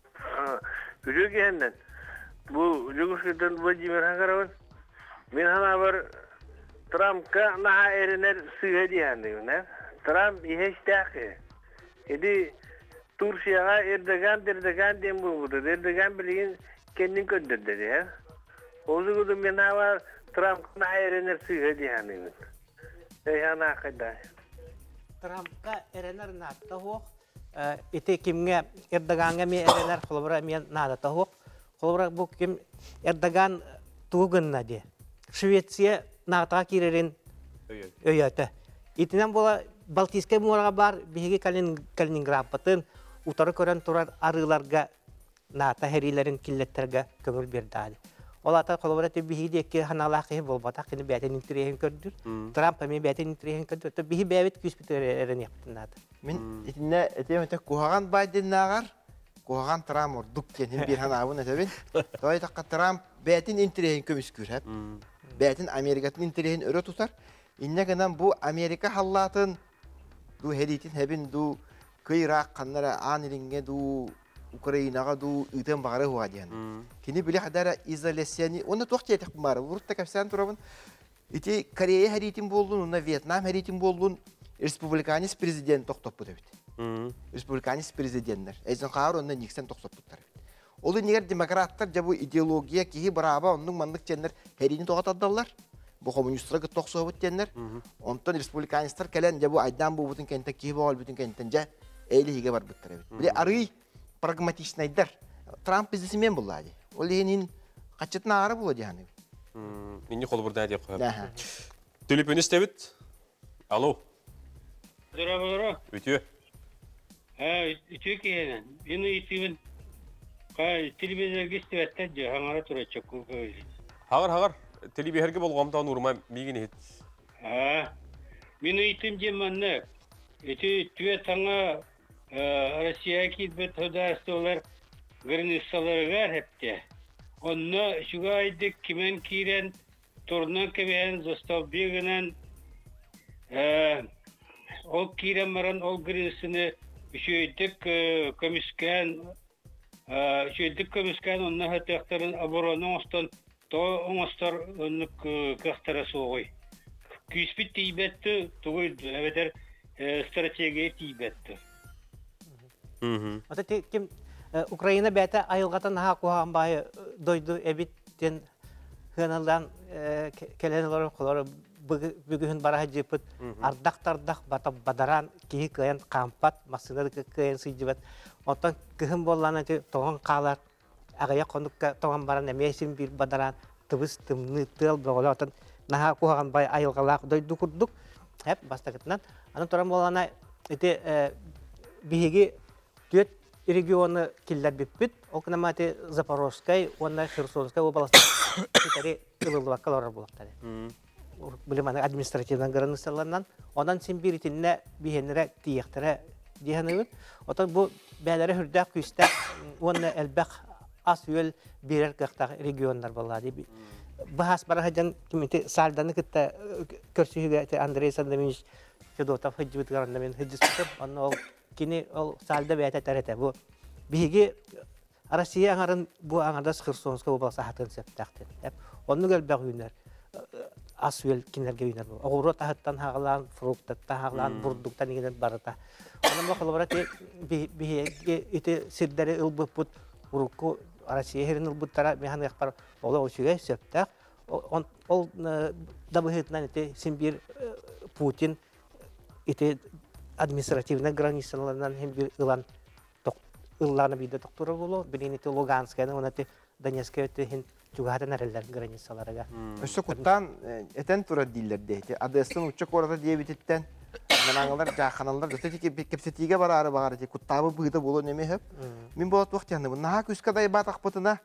Küçük yenden. Bu Cumhurbaşkanı Vladimir Hangarov'un min hana var Trump'a naha erener sığe diyen ne? Trump ihestaki. Edi Türkiye'ye Erdoğan diyen bu. Erdoğan bilin kendin gönderdi ya. O zaman min hana var Trump'a naha erener sığe diyen ne? Hana kadar. Trump'a erener natta hoq. Ite kimge Erdoğan'a mi erener kolbara mi natta hoq. Kolbara bu kim Erdoğan tuğunna diye. Şvetsiya natta kirerin öyöte. İtinen bola Baltiske muraga bar bihigi Kaliningrad batın utarı kören turar arılarga natta herilerin killetlerge kömür berdi. Olata kolbara bihi de ki hanalaqı bolbata kini beten intirihen kördür. Trump mi beten intirihen kördür. Ta bihi bevet küsbiter eren yaptınad. Min itine etemete kuhagan Biden nagar kuhagan Trump dukken bir hana abun etebin. Toy ta Trump beten intirihen kömüskür hep. Beten Amerika'nın intirihen öre tutar. İnne ganan bu Amerika hallatın du heditin hebin du kıyrak kanlara aniringe du Ukrayna'ga du ıtem bağırı huwa diyen. Kini bile hadara izolasyoni onu toqtiye takmar. Vurtta kapsan turabın. İti Koreya heritin boldun, ona Vietnam heritin boldun. Respublikanist prezident toqtop bu debit. Respublikanist prezidentler. Ezen qar ondan Nixon toqtop tuttar. Olu niger demokratlar jabu ideologiya kihi baraba onun manlık jenler herini toqatadallar. Bu komünistler toqsobut jenler. Ondan respublikanistlar kelen jabu aydan bu butun kente kihi bol butun kentence eli hige bar bittar. Bile arı pragmatistnaylar. Trump bizisimen bulladı. Olenin qaçıtna ara buladı yani. Ninni kol burada diye koyalım. Tülüpün istebit. Alo. Dura. Ütüye. Ütüye ki yine itimin. Televizyon gistivetten diyor. Hangara turacak öyle. Hagar. Televizyonda bolğamda normal migini hit. Minu itim cemanne. Eti tüye tanga Rusya'ya gitmet hodarstolar granitsaları var hepte. Onunla şu aydık kimen kiren torna kemen zostav bilginen Ол киремаран ол грисiniüşüydük kömüsken onunla hatıkların aburonun ostan to ongstar onluk kahtara soğuy. Küspit tibetti tuğuy evet stratejiye tibetti. Ata kim Ukrayna bete ayılgatan ha kuhan bay doydu ebitten hınalan kelenler kolor bugün bara jeput ardak badaran ki kayan kampat masına kayan sijibat otan kehim bollana te toğan qalar agaya konukka toğan bara nemesin bir badaran tıbız tımны tel bolatan naha kuhan bay ayılgalak doydu kurduk hep bastaketnan anı toran bollana ite bihigi tüet regionu killer bipit oknamate Zaporozhskay ona Khersonskay oblastı kitari ılılva kalor bulaktari bilimana administratifdan garanısalarından ondan simbiritine bihenere tiyektere dihanıbın otan bu belere hürdak küste ona elbaq asyol birer qaqta regionlar balladi bahas barahajan kimite saldanı kitta körsühüge Andrey Sandamovich Fedotov hıcbıt garandamen hıcıspıtım onu kini ol salda bete terete bu bigi Rusya angarın bu angardas Khersonskay oblastı hatın septakten hep onu gelbaq günler asvel kinlerge uynar bu. Oğru tahattan hağlan, fruktattan hağlan, burduktan ingenen barata. Onun bakılabara te bihe ite sirdere ılbıput urukku Rusya herin ılbıttara mehan yakpar ola uçuge septak. Ol dabıhıtnan ite simbir Putin ite administrativna granisalarından hem bir ıllarına bir de doktora bulu. Bilin ite Lugansk'da ona te Donetsk'e te hin Чугата нәрелер границаларга. Өсө куттан этен тура диллер дейти. Адыстын уччук ората диебититтен наңалар жаканалар дөтеки кепсетиге барары багары ти куттабы быйда боло неме хеп. Мин болот вакыт янды. Наха күскадай батак бутына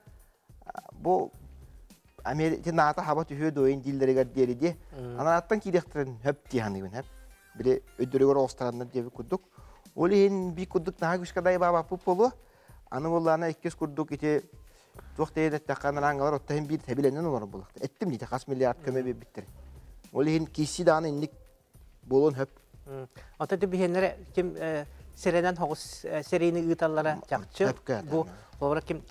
бу Америка ната хаба түһө доин диллерге дерди. Анаттан киректерин хеп тияны хеп. Бире өдөрөгөр остарандар деби кудук. Олин би кудук наха күскадай баба пуполу. Аны боллана 2 курдук ите Tuhtayda takkanan angalar ottayın bir tebilenden olur bulakta. Ettim diye kaç milyar köme bir bittir. Olihin kişi dağını inlik bolun hep. Otta bihenlere kim serenen hoğuz sereni ıtallara çakçı. Bu olarak kim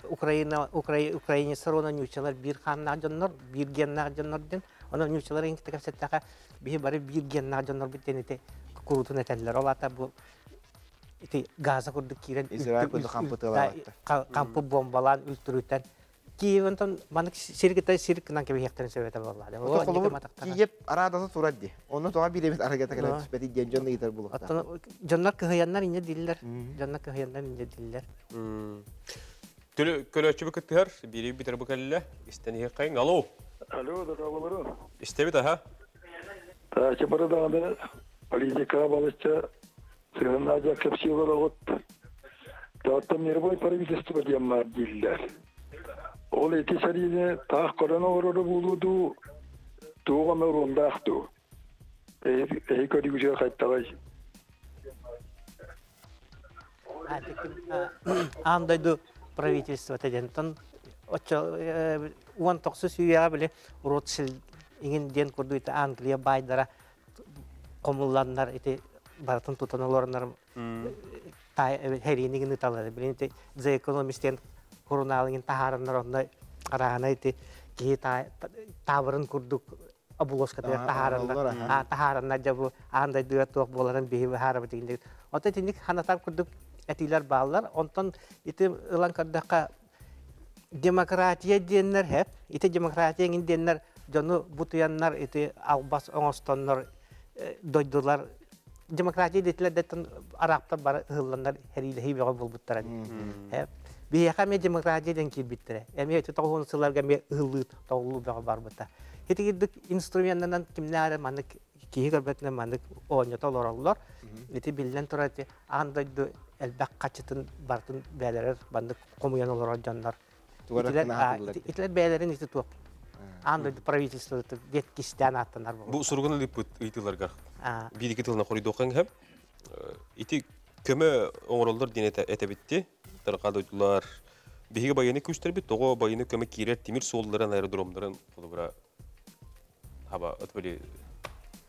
Ukrayna sarona nüçalar bir kanna canlar bir genna canlar den. Ona nüçalar en kitap settaka bir bari bir genna canlar bittenite kurutun eteller. Olata bu iti Gaza kurduk kiren İsrail kurdu kampı tığlar kampı bombalan öldürüten Kiev'den manık şirketten gibi hektarın sebeti vallahi. O kolum Kiev arada turadi. Onu toğa bir emet aragata kadar speti gencanlı gider buluk. Hatta canlar kıhayanlar ince diller. Canlar kıhayanlar ince diller. Tülü kölöçü büküttüher. Biri bitir bükelle. İsteni hekayın. Alo. Alo da kavaları. İstebi daha. Ta çaparı da politika balıçça Сыгранажа капсилар от Даттан мировой правительство демар диллер. Ол эти сарине тах коронавирус булуду туга мөрөндахту. Кодигүжө кайттагай. Андайду правительство тедентон очо 19 сүйя биле Ротшил иңинден курдуйта Англия байдара комулландар эти Baratın tutanılarlar heriyini gınıtaları. Bilinti The Economist'in koronalının taharınlar onda arağına iti ki tavarın kurduk abulos kadar taharınlar da bu anda duyat tuğ boların bihi ve harabı tingin. Ota tindik hanatar kurduk etiler bağlar. Ondan iti ılan kardaka demokratiya diyenler hep. Iti demokratiya diyenler jonu butuyanlar iti albas onostanlar doydular. Demokratiya dediler de Araplar bara hıllanlar heriyle hibe bulbutlar. Hep bir yakame demokratiya den ki bittire. Emi tutuğun sılarga me hıllı tawlu bar bata. Heti giddik instrumenlerden kimler manık ki garbetne manık onya tolorlar. Eti billen torati anda elbaq kaçıtın bartın belerer bandık komyan olarak canlar. İtiler belerin iti tuğ. Anda правительство веткистен аттанар бу. Бу сургун липут ыйтыларга. Бири кетилна коридо кан хеп. Ити көмө оңролдор денете этебитти. Таркадылар. Биге байыны күчтер бит, того байыны көмө кирер темир солдарын аэродромдарын булбура хаба отбели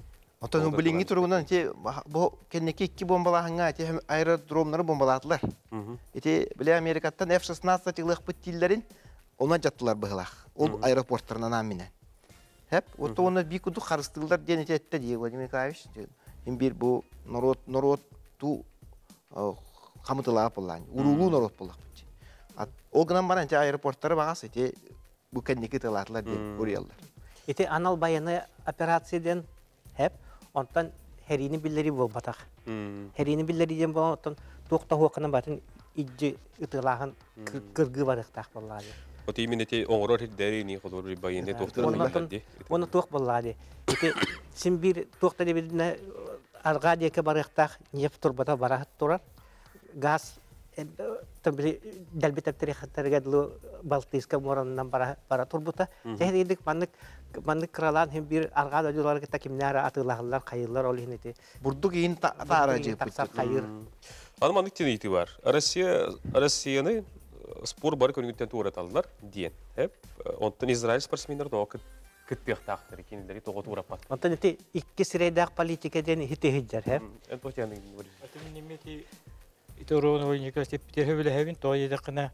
Отон билинги тургунан те бу кеннеки 2 бомбалаханга те аэродромнары бомбалатылар. Эти биле Америкаттан F-16 тилек биттиллерин она жаттылар быгылах. Ол аэропорттарынан аминен. Хеп, ото оны бик уду харыстылар денететте ди Владимир Николаевич. Им бир бу народ ту хамытыла апылан. Урулу народ булак. Ол гынан баран те аэропорттары багасы те бу кеннеки тылатлар деп көрүялар. Эти анал баяны операцияден хеп, онтан херини биллери болбатак. Херини биллери ден бол, онтан тоқта хуакана батын иджи ытылаган кыргы барыктак боллады. Вот именно те оңрор хиддерини колор баяны тоқтар ди. Оны тоқ боллады. Эти син бир тоқта дебидне арга деке барыктак нефть турбата барат турар. Газ табли далбитап тарихаттарга длу Балтийска мороннан бара турбута. Техдик маннык кралан hem bir arga dödüler ki kimler atılarlar kayırlar ol hineti. Бурдук ин таарajı. Kayır. Anmanlık teniyeti var. Rusya'nı spor barı konjünkten tuğratallar diyen. Hep ondan İsrail sportsmenler de o kıtpiyak taktır kendileri toğut uğrapat. Ondan eti iki sıraydak politikadan hite hiccer hep. Evet bu yani. Atın nimeti itoron oyuncular tepkileri bile hevin toyedakına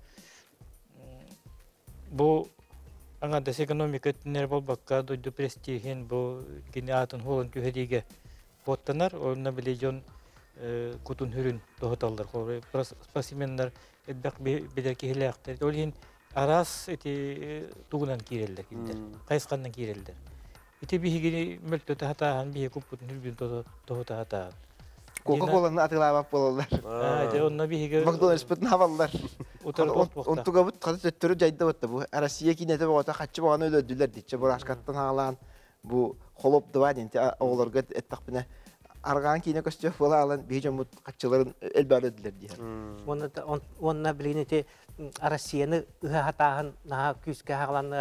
bu аңа экономика тенер болбакка дойду престижин бу кини атын холон күһедиге боттанар онна билежон кутун хүрүн тохоталдар хор спасименнер эдбек билеки хилактер олин арас эти тугунан кирелдер киндер кайскандан кирелдер ити бигини мөлтө тахатаан би купут хүрүн тохотаатаа Кока-коланы атылабап болалар. Онна биге Макдональдс бүтүн хаваллар. Онтуга бут кады төттөрү жайда бутта бу Россия кинете богота каччы баганы өлөдүлөр диче бу ашкаттан хаалан бу холоп дыва денте оолорга эттакпыне арган кине көстө бола алан бежем бут каччыларын элбәлөдүлөр дие. Онна билинете Россияны хатаан на күскә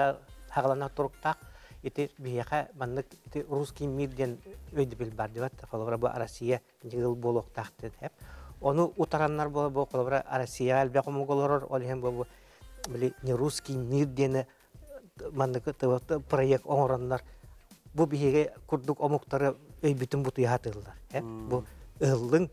хаглана туруктак ити бияка маннык ити русский мир ден өйдү бил бар деп атты. Колобра бу Россия жыл болок тактын хеп. Onu utaranlar bu kolabora Rusya elbette komugolor olhem bu bile ne Ruski mirdene mandık proyekt oranlar bu bihege kurduk omukları bütün bu tuyatırlar. Bu ıllın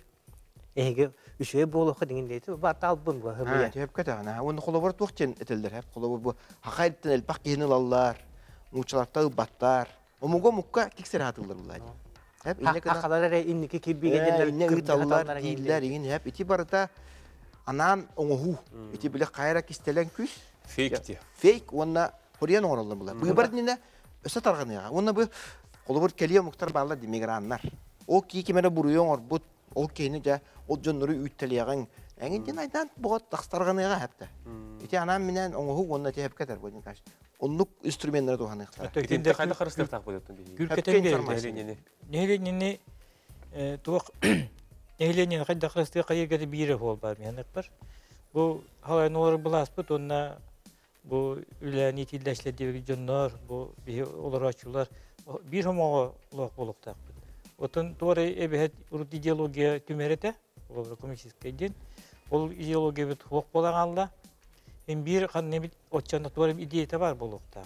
ege üşe boluq degende batal bun bu. Ha, hep kadana. Onu kolabora toqten etildir hep. Kolabora bu haqaytdan elbaq yenilалар, uçlarta battar. Omugo mukka kikser atılır bunlar. Hep inne kadar akalara inniki kibbigeler inne ıtallar diller in hep iti barata anan oğu iti bile kayrak istelen küs fake diye. Fake ona horiyan oralı bunlar. Bu barnine öse targını ya. Ona bu kolubur keliye muhtar bağla demigranlar. O ki kimene buruyor orbut o kini de o jonları üteliyagan. Engin aydan bu takstargını ya hep de. İti anan minen oğu ona te hep kadar bu kaç. Onluk instrumentleri doğanı kadar. İtinde kayda karıştır takip ediyorsun diye. Gülketen geldi. Nehlenini tuğ nehlenini kayda karıştır kayıgada bir hol var mı var. Bu halay nor bulasıp onna bu ülani tildeşlediği jonlar bu bir olur açılar bir homo oluk takip. Otun doğru ebehet urdi ideologiya tümerete olur komünistken. Ol ideologiya bit hok bolanalla hem bir kannemit oçanda doğru bir idea var bolukta.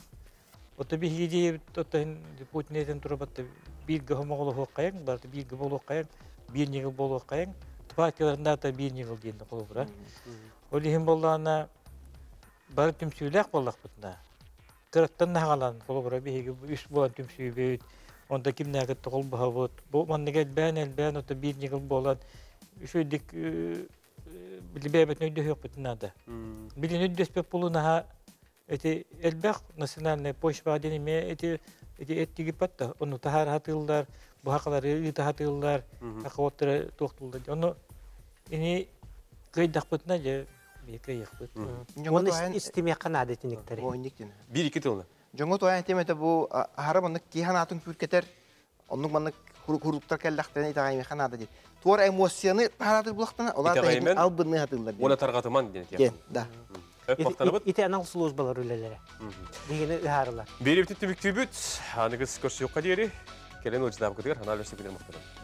Oto bir idea otan Putin'den turabatta bir gahomolu hokkayın, barda bir gahomolu hokkayın, bir nigel bolu hokkayın. Partiyalarında da bir nigel diyelim kolubra. Oli hem bollana bar tümsüylek bollak butna. Kırattan nağalan kolubra bir üst bolan tümsüyü büyüt. Onda kim näget tol bahavut. Bu manneget ben oto bir nigel bolan. Şöydik bilibet nöydü yok butna da. Bilin ödespep buluna eti elbaq nasionalne poşvadeni me eti ettiği patta onu tahar hatıllar bu haqları hatıllar haqotra toxtuldu onu ini kaydak patna je bir kayak pat onu istime kanadetinikleri oyniktin bir iki tane jongo toyan temete bu haramanık ki hanatın kürketer onun manık kuruktar kellaktan itaymi kanada di tuar emosyonu haratır bulaqtana olar da albını hatıllar ona tarqatıman diye da ite anal slujbalar ülelere. Degeni harlar. Beri bitti tübük. Anıgız koşu yok kaderi. Kelen ucuz da bu kadar. Anal verse bilir muhtemelen.